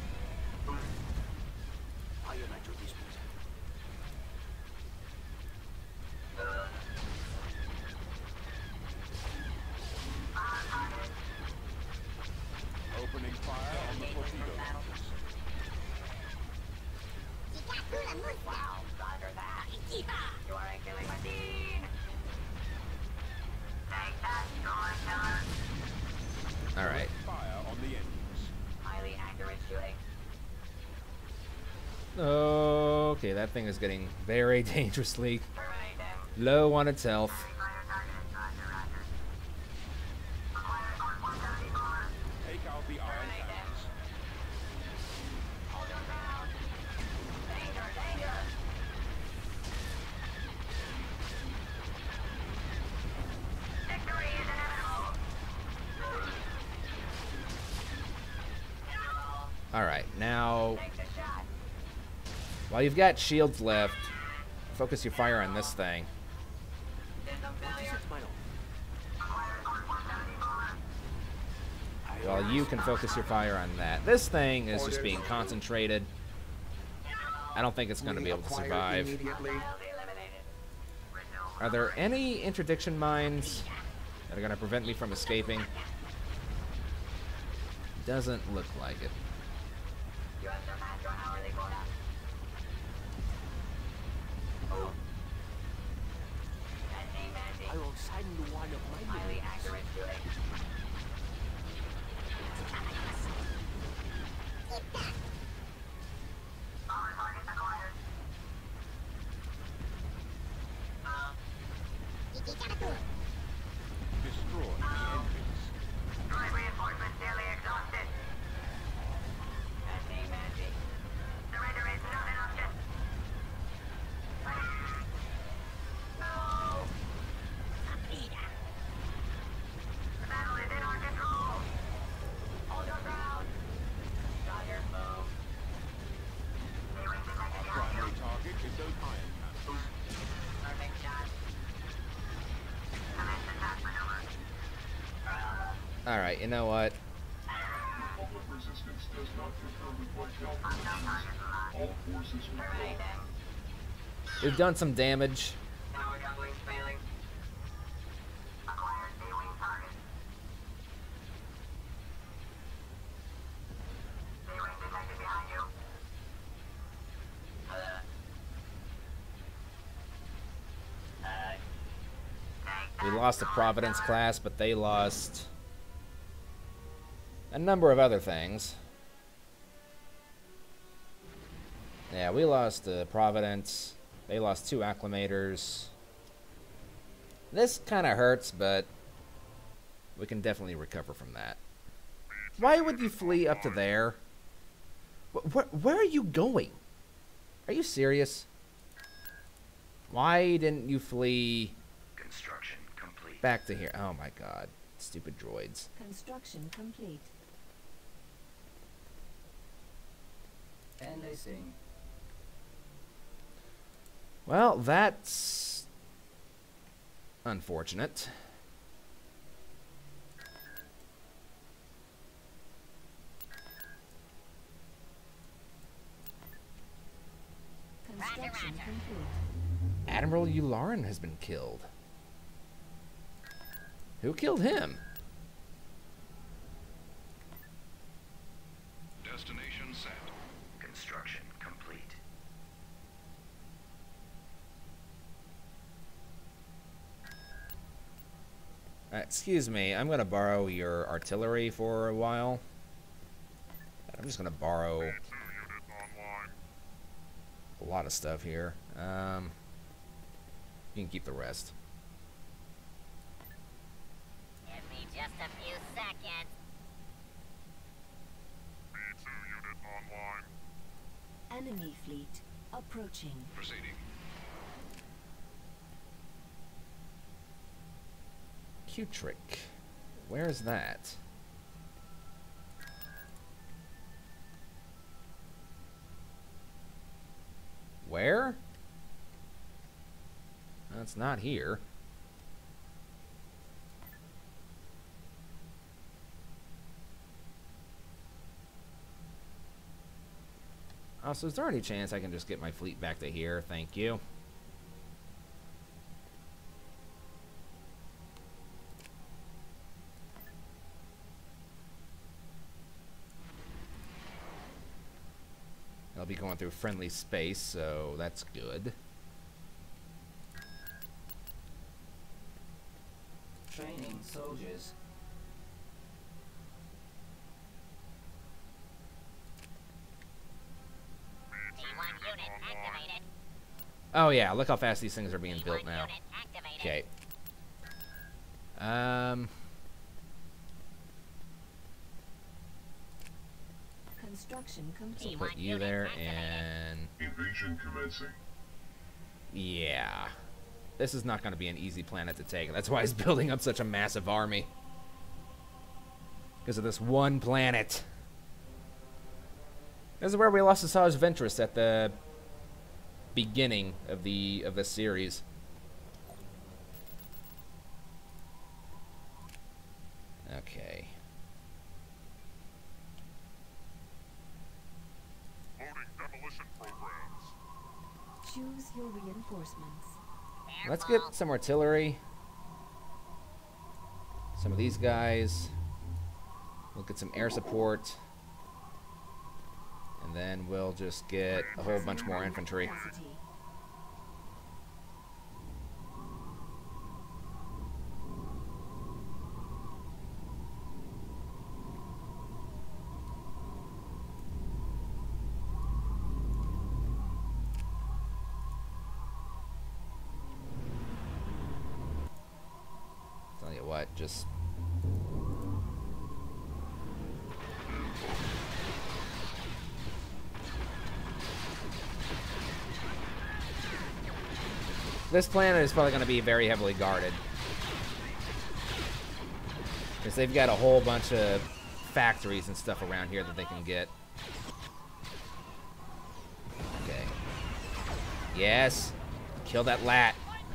Opening fire on the torpedo launchers. Alright. Fire on the engines. Highly accurate shooting. Okay, that thing is getting very dangerously low on its health. Take out the iron cannons. Alright, now while you've got shields left, focus your fire on this thing. while you can focus your fire on that. This thing is just being concentrated. I don't think it's going to be able to survive. Are there any interdiction mines that are going to prevent me from escaping? Doesn't look like it. I will send one of my highly accurate Destroy the engines. Reinforcements nearly exhausted. Surrender is not an option. No! The battle is in our control. Hold your ground. Roger, move. Primary target is those iron cannons. Perfect shot. Commence attack maneuver. Alright, you know what? Public resistance does not concur with White Calvary. All forces withdraw. We've done some damage. Power coupling's failing. Acquired B-wing target. B-wing detected behind you. We lost the Providence class, but they lost a number of other things. Yeah, we lost Providence. They lost 2 acclimators. This kind of hurts, but we can definitely recover from that. Why would you flee up to there? Where are you going? Are you serious? Why didn't you flee Construction complete. back to here? Oh my god. Stupid droids. Construction complete. Enlacing. Well, that's unfortunate. Construction complete. Admiral Yularen has been killed. Who killed him? Destination set. Construction complete. Excuse me, I'm gonna borrow your artillery for a while. I'm just gonna borrow Unit online. a lot of stuff here. You can keep the rest. Give me just a few seconds. B2 unit online. Enemy fleet approaching. Proceeding. Q-Trick. Where is that? Where? That's not here. Oh, so is there any chance I can just get my fleet back to here? Thank you. I'll be going through friendly space, so that's good. Training soldiers. T1 unit activated. Oh yeah, look how fast these things are being built T1 now. unit activated. Okay. Construction So complete. put you there, and Invasion commencing. yeah, this is not going to be an easy planet to take. That's why he's building up such a massive army, because of this one planet. This is where we lost Asajj Ventress at the beginning of the series. Okay. Choose your reinforcements. Let's get some artillery. Some of these guys. We'll get some air support. And then we'll just get a whole bunch more infantry. Capacity. Tell you what, just this planet is probably going to be very heavily guarded. Because they've got a whole bunch of factories and stuff around here that they can get. Okay. Yes. Kill that lat.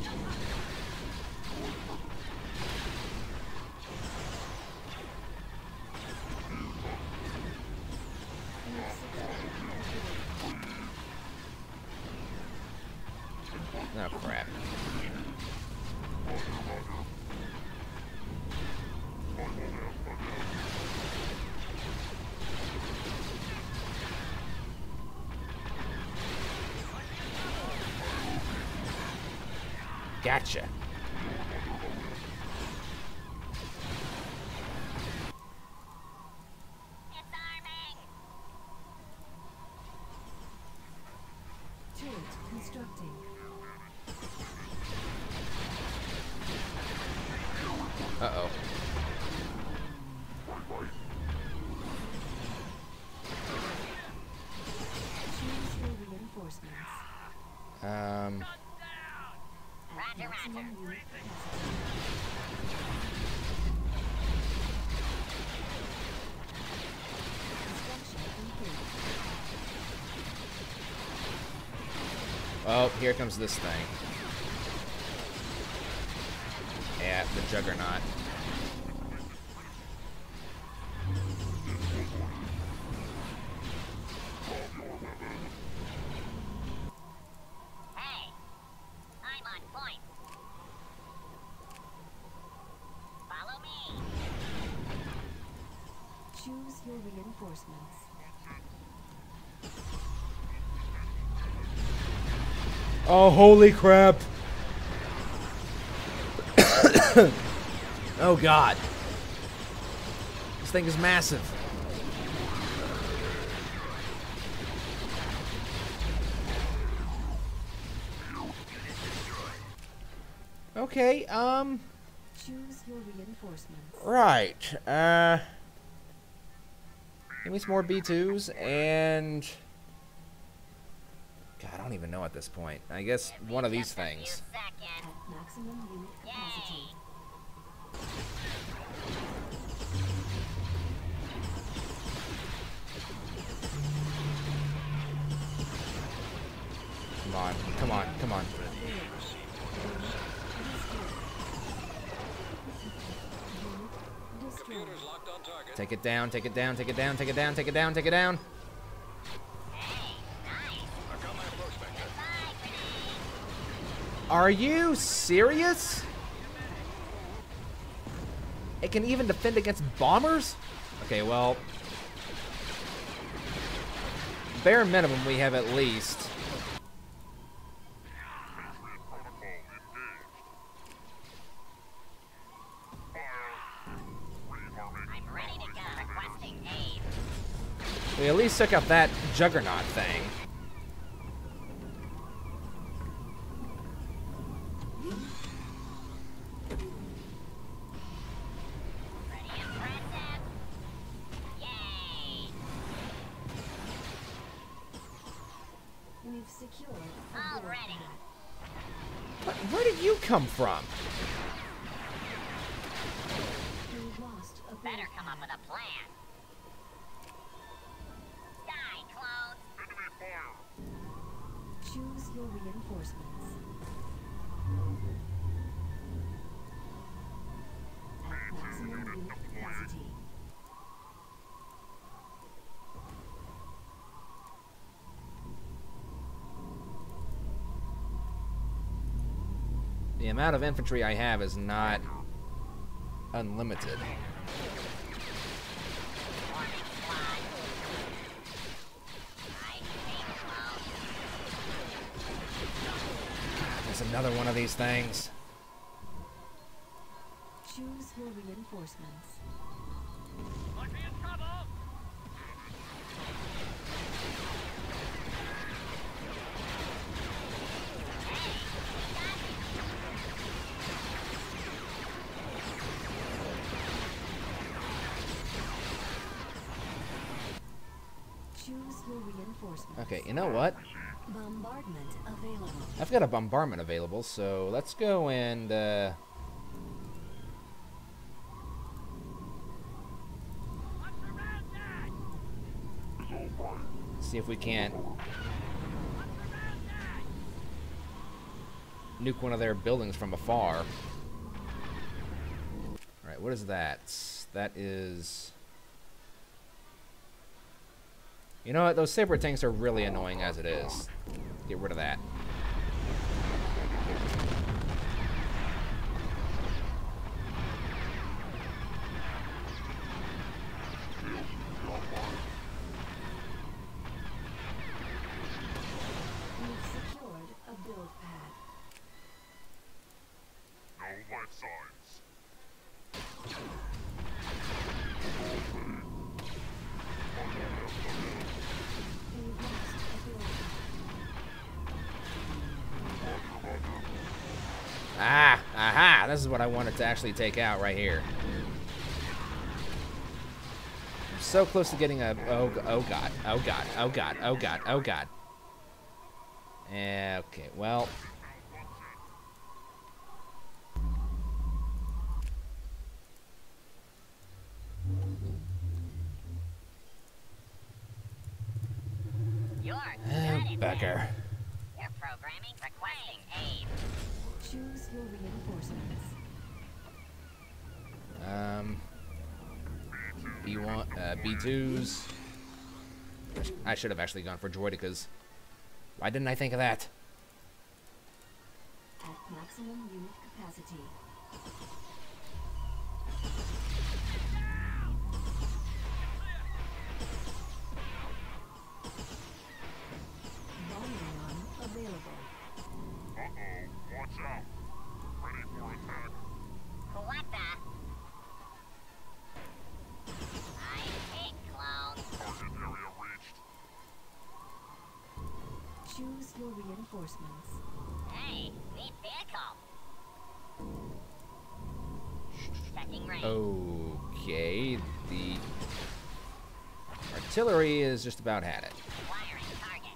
Oh, crap. Gotcha. It's arming. Turret constructing. Uh-oh. Choose your reinforcements. At Roger, maximum roger. unit capacity. Construction complete. Oh, here comes this thing. Yeah, the Juggernaut. Hey, I'm on point. Follow me. Choose your reinforcements. Oh, holy crap. Oh, God. This thing is massive. Okay, Choose your reinforcements. right. Give me some more B2s and... God, I don't even know at this point. I guess one of these Just a few things. seconds. At maximum unit capacity. Yay. Come on, come on, come on. Computers locked on target. Take it down, take it down, take it down, take it down, take it down, take it down. I've got my approach vector. Are you serious? It can even defend against bombers? Okay, well... bare minimum, we have at least... I'm ready to go. Requesting aid. we at least took out that Juggernaut thing. Pretty impressive. Yay. We've secured a All build ready. pad. Where did you come from? We lost a build Better come up pad. with a plan. Die, clones. Choose your reinforcements. At maximum unit capacity. The amount of infantry I have is not unlimited. There's another one of these things. Choose your reinforcements. Choose your reinforcements. Okay, you know what? Bombardment available. I've got a bombardment available, so let's go and see if we can't nuke one of their buildings from afar. Alright, what is that? That is... You know what? Those saber tanks are really annoying as it is. Get rid of that. You've secured a build pad. No life signs. You've lost a build pad. Ah! Aha! This is what I wanted to actually take out right here. I'm so close to getting a... Oh god. Oh god. Oh god. Oh god. Oh god. Okay, well... You're good, Becker. Your programming requesting aid. Choose your reinforcements. B1, B2s. I should have actually gone for Droidicas. Why didn't I think of that? At maximum unit capacity. Bombing run available. Uh-oh, watch out. Ready for attack. What the? I hate clones. Target area reached. Choose your reinforcements. Hey, neat vehicle. Checking range. Okay, the artillery is just about had it. Acquiring target.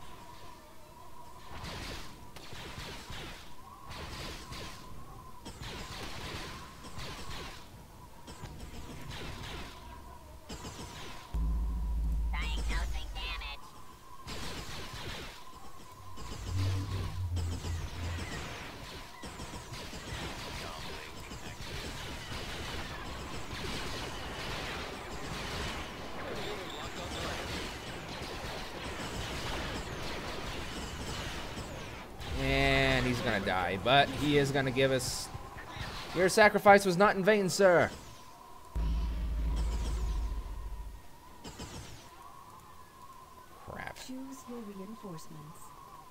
Diagnosing damage. And he's gonna die, but he is gonna give us... Your sacrifice was not in vain, sir. Crap. Choose your reinforcements.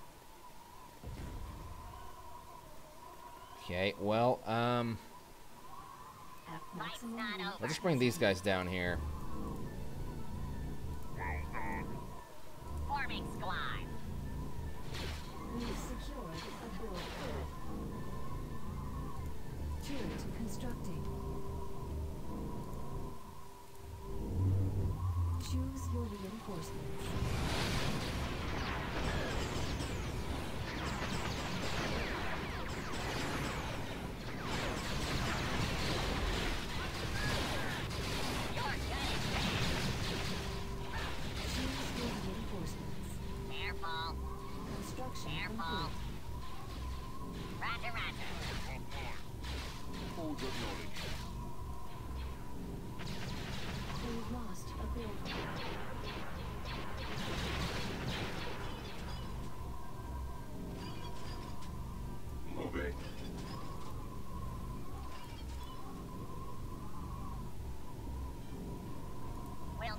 Okay, well, At Fight's maximum not unit over. I'll just bring these guys down here. Well done. Forming squad. We've secured a build pad. Turret constructing. Choose your reinforcements. You're good. Choose your reinforcements. Careful. Construction Careful. complete. Roger, roger. Hold good knowledge. We've lost a build pad. Moving.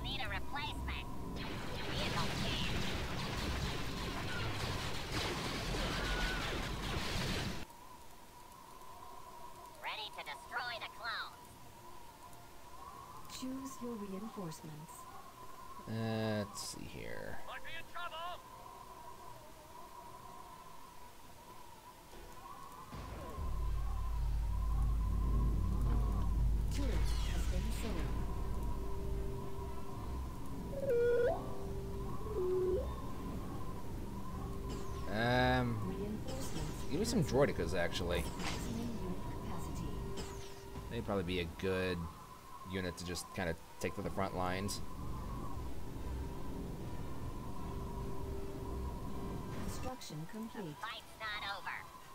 We'll need a replacement. Vehicle here. Ready to destroy the clones. Choose your reinforcements. Let's see here. Might be in trouble. Turret has been sold. Reinforcements. Give me some droidicas, actually. Maximum unit capacity. They'd probably be a good unit to just kind of take to the front lines. Construction complete. Fight's not over.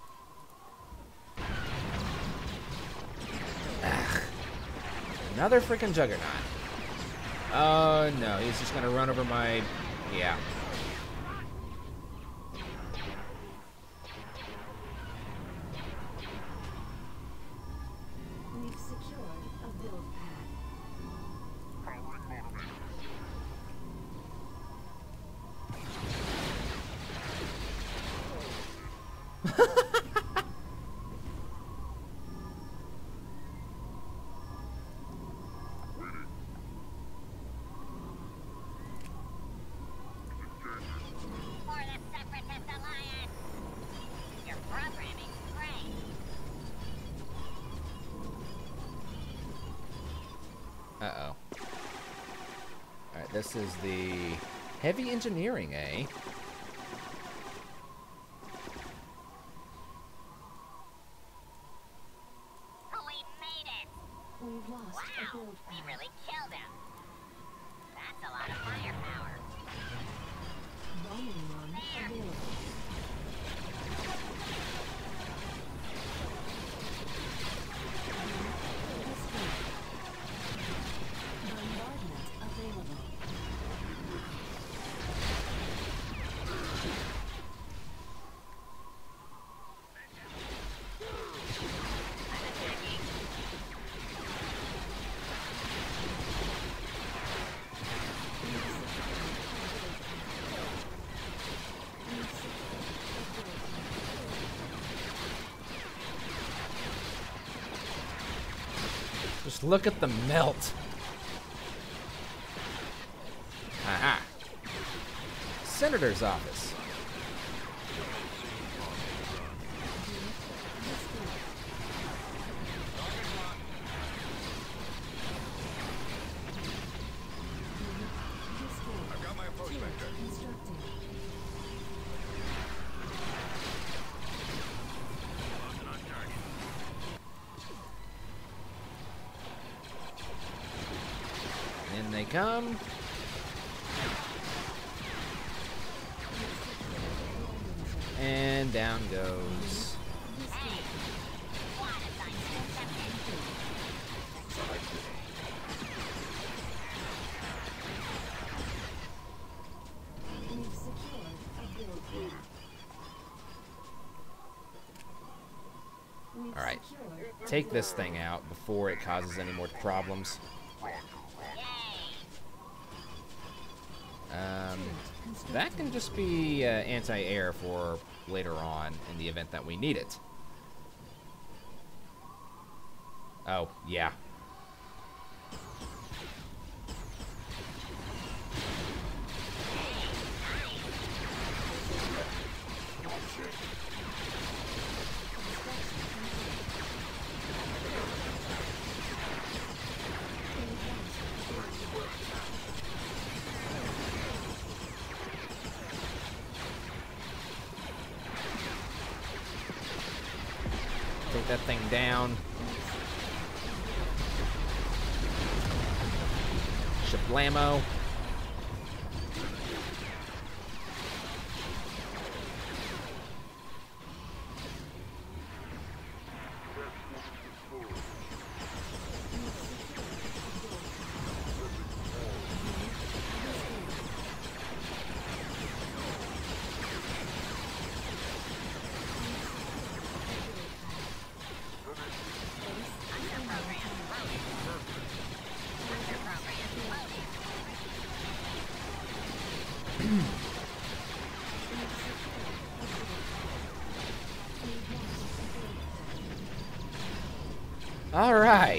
Another freaking juggernaut. Oh no, he's just gonna run over my... Yeah. We've secured a build pad. For the Separatist Alliance. Your programming's great. Uh-oh. Alright, this is the heavy engineering, eh? We made it. We've lost a Wow, build we pad. really killed him. That's a lot of firepower. Bombing run available. Bombardment available. Just look at the melt. Aha. Senator's office. I've got my approach vector. Constructed. In they come. And down goes. We've secured a build pad. We've Alright. secured a Take build this thing out before it causes any more problems. That can just be anti-air for later on in the event that we need it. Oh, yeah. Take that thing down. Shablamo. All right.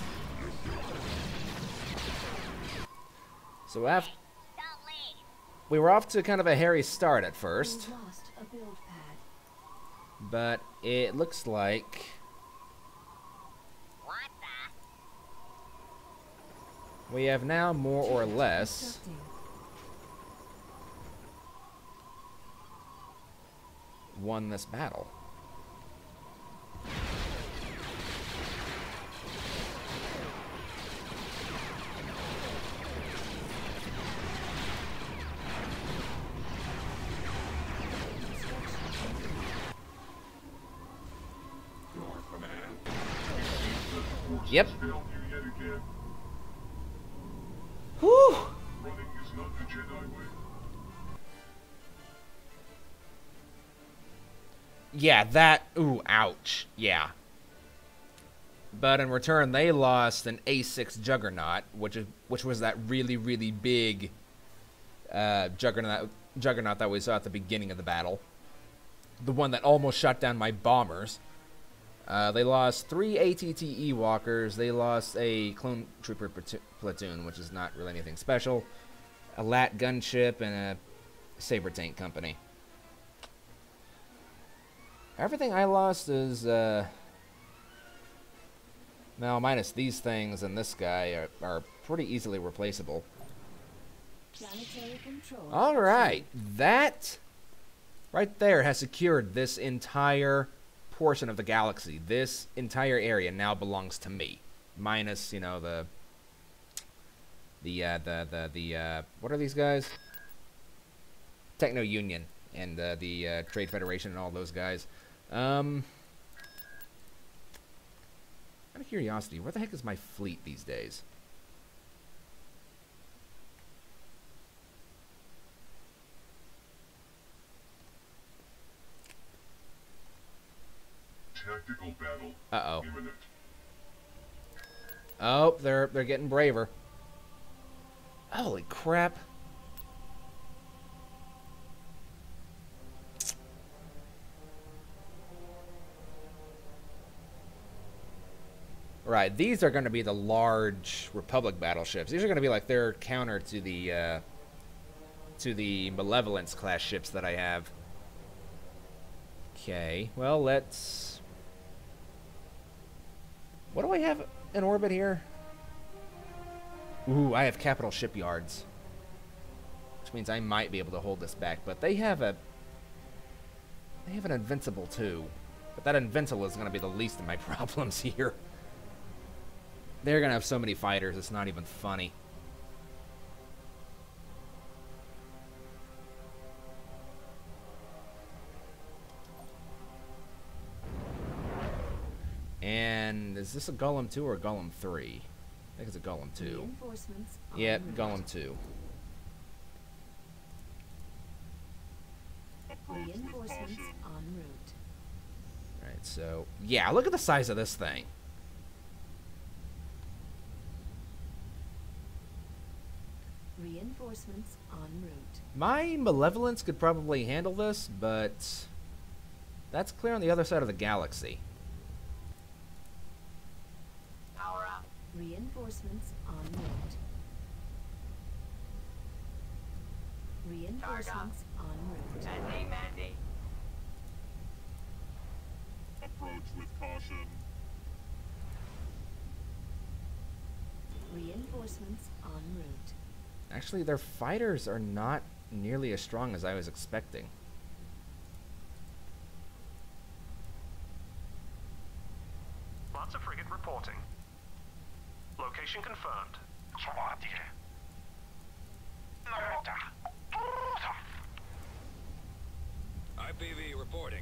So after we were off to kind of a hairy start at first, Lost a build pad. but it looks like What the? we have now more or less Constructing. won this battle. Your command. Yep. Failed you yet again. Whew. Running is not the Jedi way. Yeah, that. Ooh, ouch. Yeah. But in return, they lost an A6 Juggernaut, which was that really, really big Juggernaut that we saw at the beginning of the battle. The one that almost shot down my bombers. They lost 3 ATT Ewalkers. They lost a Clone Trooper platoon, which is not really anything special. A LAT gunship and a Saber Tank company. Everything I lost is, well, minus these things and this guy are pretty easily replaceable. Planetary control. Alright, that right there has secured this entire portion of the galaxy. This entire area now belongs to me. Minus, you know, the what are these guys? Techno Union and the Trade Federation and all those guys. Out of curiosity, where the heck is my fleet these days? Tactical battle. Uh-oh. Imminent. Oh, they're getting braver. Holy crap. Right, these are going to be the large Republic battleships. These are going to be like their counter to the Malevolence class ships that I have. Okay, well, let's... What do I have in orbit here? Ooh, I have capital shipyards. Which means I might be able to hold this back, but they have a... They have an Invincible, too. But that Invincible is going to be the least of my problems here. They're going to have so many fighters, it's not even funny. And is this a Golem 2 or a Golem 3? I think it's a Golem 2. Reinforcements en Yep, route. Golem 2. Reinforcements en route. Right, so... Yeah, look at the size of this thing. Reinforcements en route. My Malevolence could probably handle this, but... That's clear on the other side of the galaxy. Reinforcements en route. Reinforcements en route. Approach with caution. Reinforcements en route. Actually, their fighters are not nearly as strong as I was expecting. Lancer frigate reporting. Location confirmed. IPV reporting.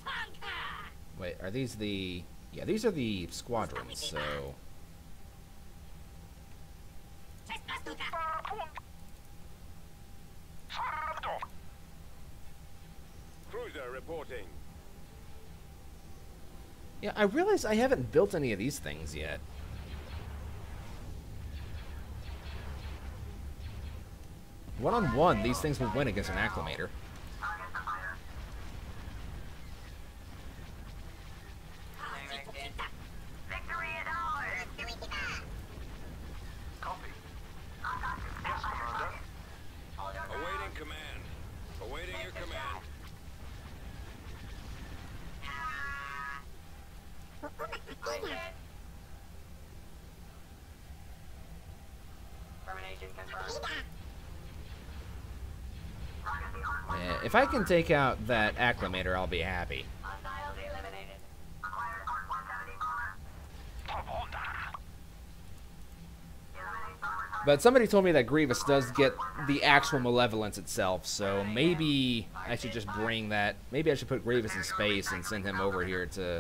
Wait, are these the... Yeah, these are the squadrons, so... reporting. Yeah, I realize I haven't built any of these things yet. One-on-one, these things will win against an acclimator. Copy. Yes, Commander. Awaiting command. Awaiting your command. Yeah, if I can take out that acclimator, I'll be happy. But somebody told me that Grievous does get the actual malevolence itself, so maybe I should just bring that. Maybe I should put Grievous in space and send him over here to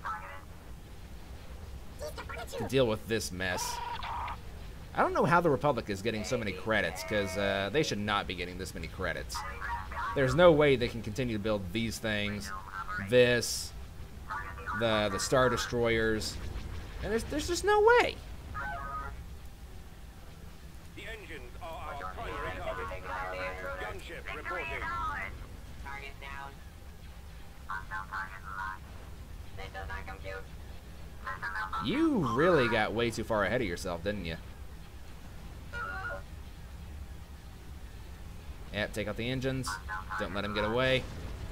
deal with this mess. I don't know how the Republic is getting so many credits, because they should not be getting this many credits. There's no way they can continue to build these things, this, the Star Destroyers, and there's just no way. The engines are our primary target. Gunship reporting. Target down. Hostile target locked. This does not compute. You really got way too far ahead of yourself, didn't you? Yep, take out the engines. Don't let him get away.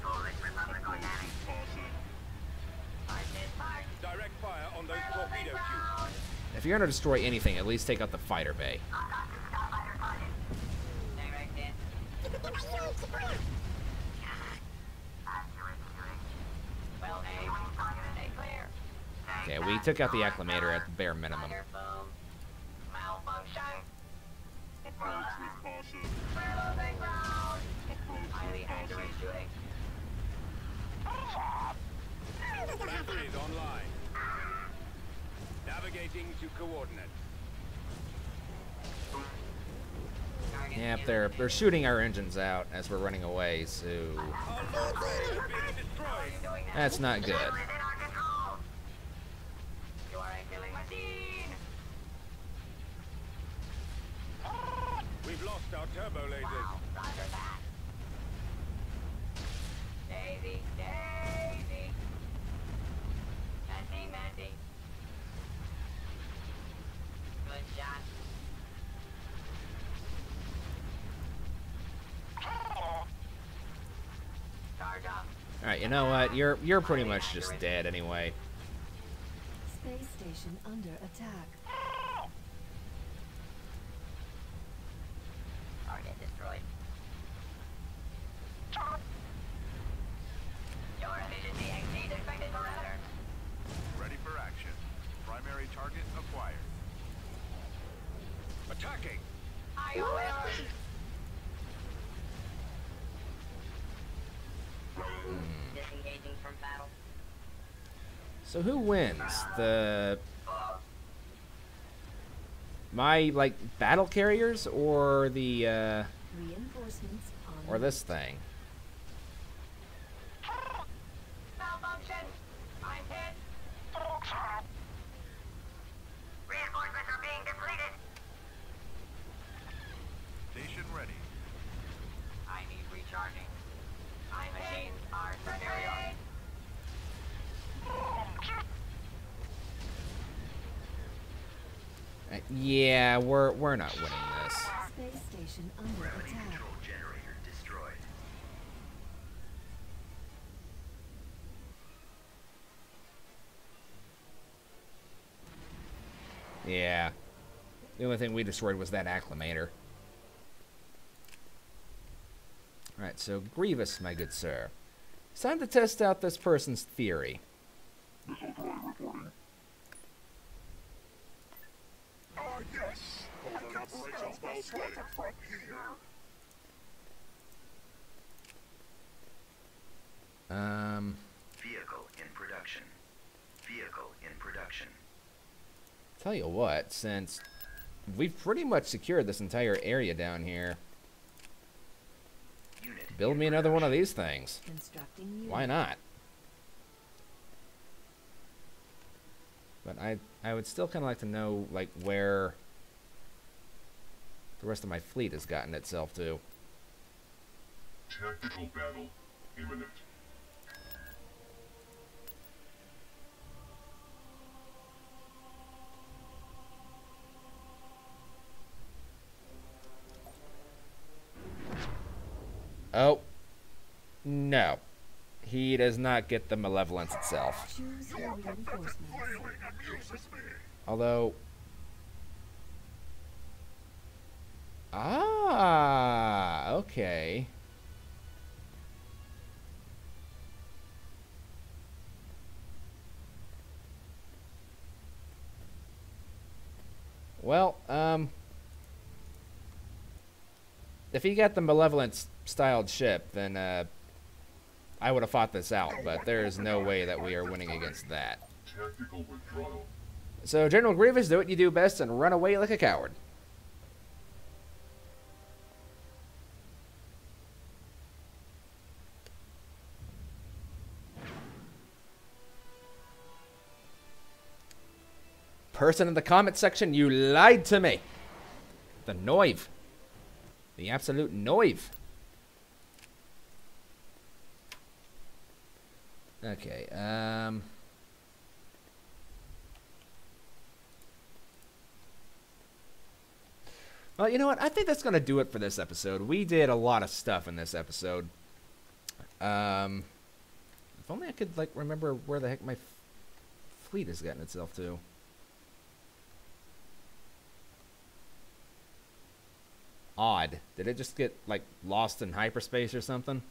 Direct fire on those torpedo tubes. If you're going to destroy anything, at least take out the fighter bay. Okay, we took out the acclimator at the bare minimum. Is online. Navigating to coordinates. Yep, they're shooting our engines out as we're running away, so that's not good. We've lost our turbo lasers. Daisy, Daisy. Mandy, Mandy. Good shot. Charge up. Alright, you know what? You're pretty much just dead anyway. Space station under attack. Target destroyed. Your efficiency exceeds expected parameters. Ready for action. Primary target acquired. Attacking. Are you aware? Disengaging from battle. So who wins? My, like, battle carriers or the, Reinforcements on or this thing? Malfunction. I'm hit. Reinforcements are being depleted. Station ready. I need recharging. My machines are superior. Yeah, we're not winning this. Space station under Gravity attack. control generator destroyed. Yeah. The only thing we destroyed was that acclimator. Alright, so Grievous, my good sir. It's time to test out this person's theory. Missile droid reporting. Yes! I can operate a spell from here. Vehicle in production. Vehicle in production. Tell you what, since we've pretty much secured this entire area down here, Unit build me another one of these things. Constructing unit. Why not? But I would still kind of like to know, like, where the rest of my fleet has gotten itself to. Tactical battle imminent. Oh. No. He does not get the malevolence itself. Choose your reinforcements. Although... Ah, okay. Well, if he got the malevolent styled ship, then I would have fought this out, but there is no way that we are winning against that. Tactical withdrawal. So, General Grievous, do what you do best and run away like a coward. Person in the comment section, you lied to me. The Noive. The absolute Noive. Okay, well, you know what? I think that's going to do it for this episode. We did a lot of stuff in this episode. If only I could, like, remember where the heck my fleet has gotten itself to. Odd. Did it just get, like, lost in hyperspace or something?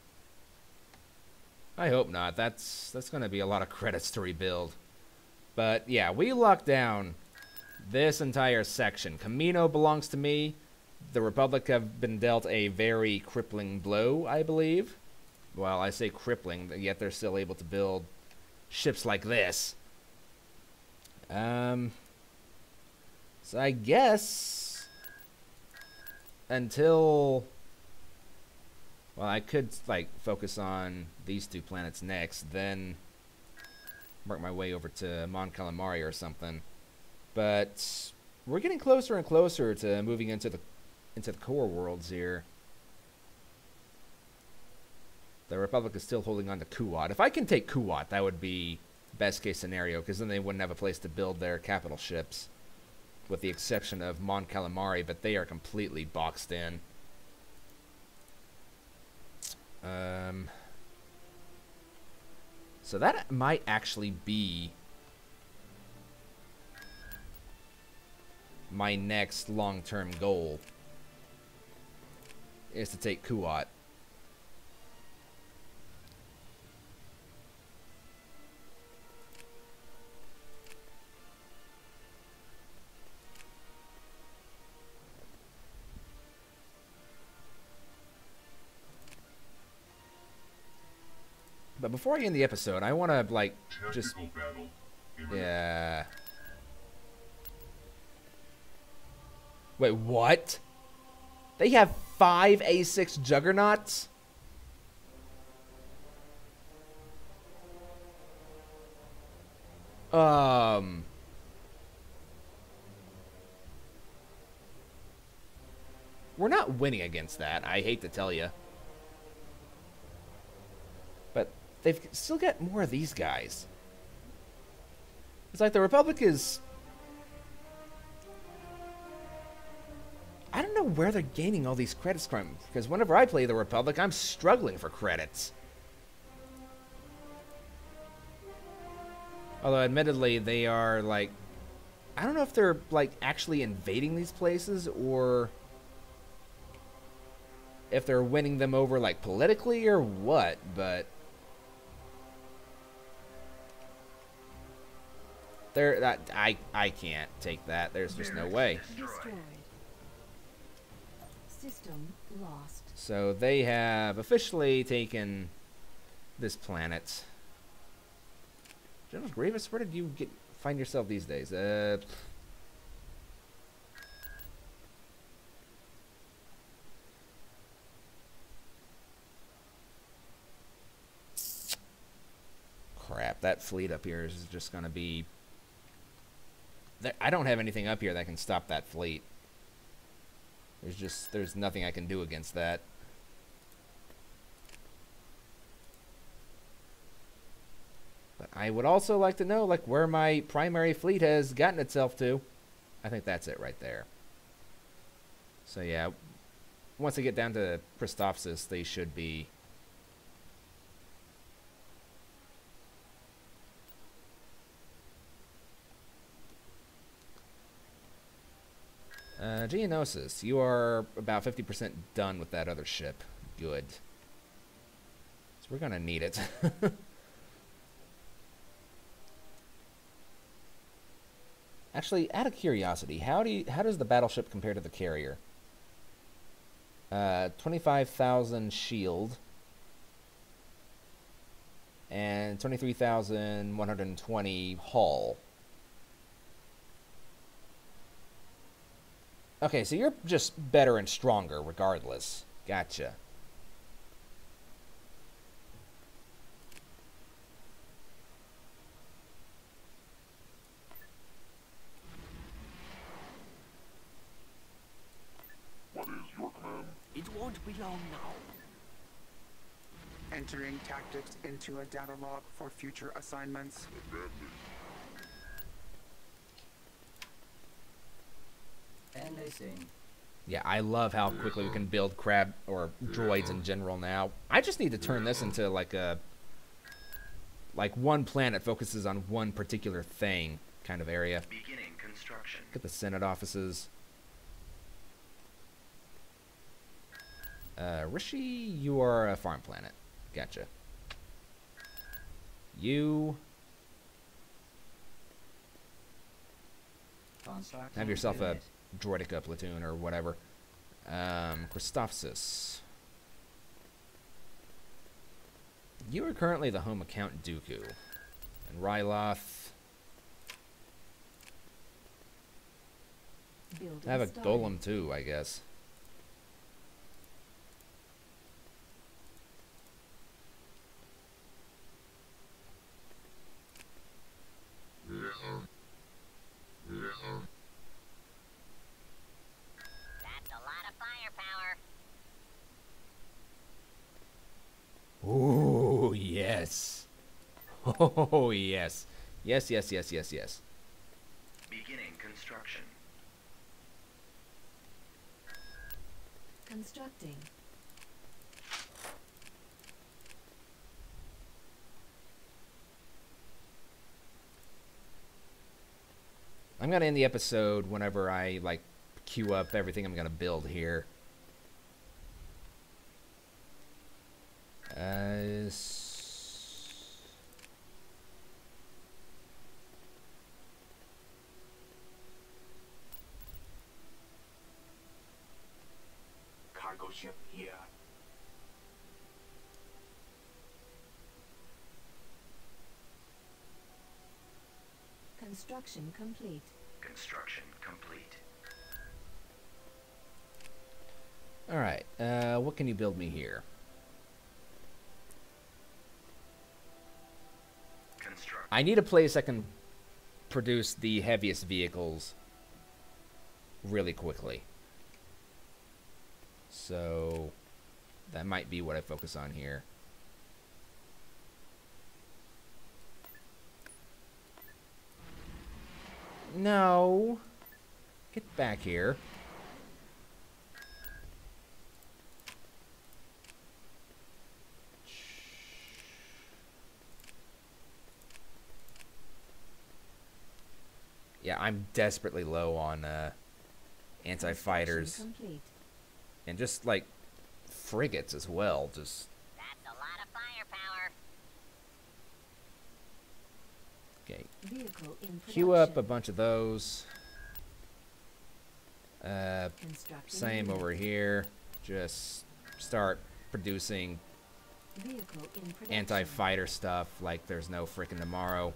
I hope not. That's going to be a lot of credits to rebuild. But, yeah, we locked down this entire section. Camino belongs to me. The Republic have been dealt a very crippling blow, I believe. Well, I say crippling, yet they're still able to build ships like this. So I guess until... Well, I could, like, focus on these two planets next, then work my way over to Mon Calamari or something. But we're getting closer and closer to moving into the core worlds here. The Republic is still holding on to Kuat. If I can take Kuat, that would be best case scenario, because then they wouldn't have a place to build their capital ships, with the exception of Mon Calamari, but they are completely boxed in. So that might actually be my next long-term goal, is to take Kuat. But before I end the episode, I want to, like, just... Yeah. Wait, what? They have 5 A6 Juggernauts? We're not winning against that, I hate to tell you. But they've still got more of these guys. It's like the Republic is... I don't know where they're gaining all these credits from, because whenever I play the Republic, I'm struggling for credits. Although, admittedly, they are, like... I don't know if they're, like, actually invading these places, or... if they're winning them over, like, politically, or what, but... I can't take that. There's just no way. Destroyed. System lost. So they have officially taken this planet. General Grievous, where did you find yourself these days? Crap, that fleet up here is just gonna be... I don't have anything up here that can stop that fleet. There's nothing I can do against that. But I would also like to know, like, where my primary fleet has gotten itself to. I think that's it right there. So yeah, once I get down to Christophsis, they should be... Geonosis, you are about 50% done with that other ship. Good. So we're gonna need it. Actually, out of curiosity, how does the battleship compare to the carrier? 25,000 shield and 23,120 hull. Okay, so you're just better and stronger regardless. Gotcha. What is your command? It won't be long now. Entering tactics into a data log for future assignments. And they sing. Yeah, I love how quickly we can build crab or droids in general now. I just need to turn this into like one planet focuses on one particular thing kind of area. Beginning construction. Get the Senate offices. Rishi, you are a farm planet. Gotcha. You have yourself a droidica platoon or whatever. Christophsis. You are currently the home of Count Dooku. And Ryloth. I have a golem too, I guess. That's a lot of firepower. Oh, yes. Oh, yes. Yes, yes, yes, yes, yes. Beginning construction. Constructing. I'm going to end the episode whenever I, like, queue up everything I'm going to build here. Cargo ship here. Construction complete. Construction complete. Alright, what can you build me here? Construct. I need a place that can produce the heaviest vehicles really quickly. So that might be what I focus on here. No. Get back here. Yeah, I'm desperately low on anti-fighters. And just, like, frigates as well. Just... That's a lot of firepower. Okay. Vehicle in Queue up a production. bunch of those. Same over here. Just start producing Vehicle in production. anti-fighter stuff like there's no frickin' tomorrow.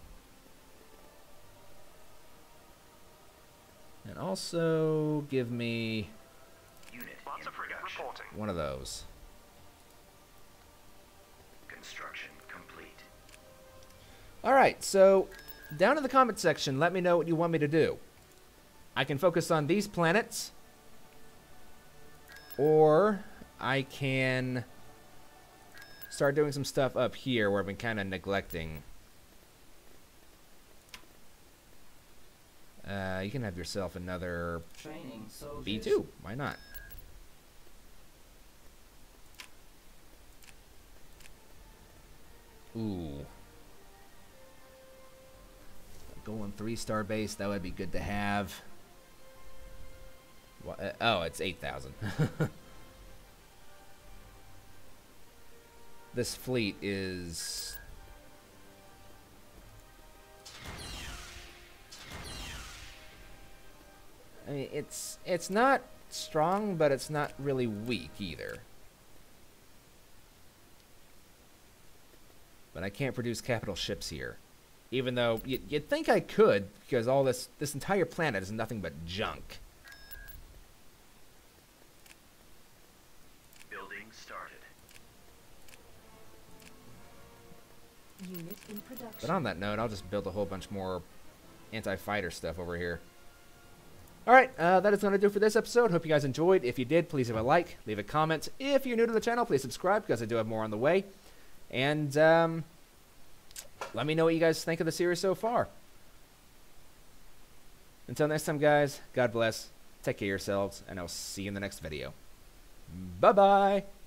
And also give me Unit in production. one of those. Construction complete. Alright, so down in the comment section, let me know what you want me to do. I can focus on these planets, or I can start doing some stuff up here where I've been kind of neglecting. You can have yourself another Training soldiers. B2. Why not? Ooh. Golden 3-star base, that would be good to have. Oh, it's 8,000. This fleet is... I mean, it's not strong, but it's not really weak either. But I can't produce capital ships here. Even though you'd think I could, because all this entire planet is nothing but junk. Building started. Unit in production. But on that note, I'll just build a whole bunch more anti-fighter stuff over here. Alright, that is going to do for this episode. Hope you guys enjoyed. If you did, please leave a like, leave a comment. If you're new to the channel, please subscribe, because I do have more on the way. And, let me know what you guys think of the series so far. Until next time, guys, God bless, take care of yourselves, and I'll see you in the next video. Bye-bye!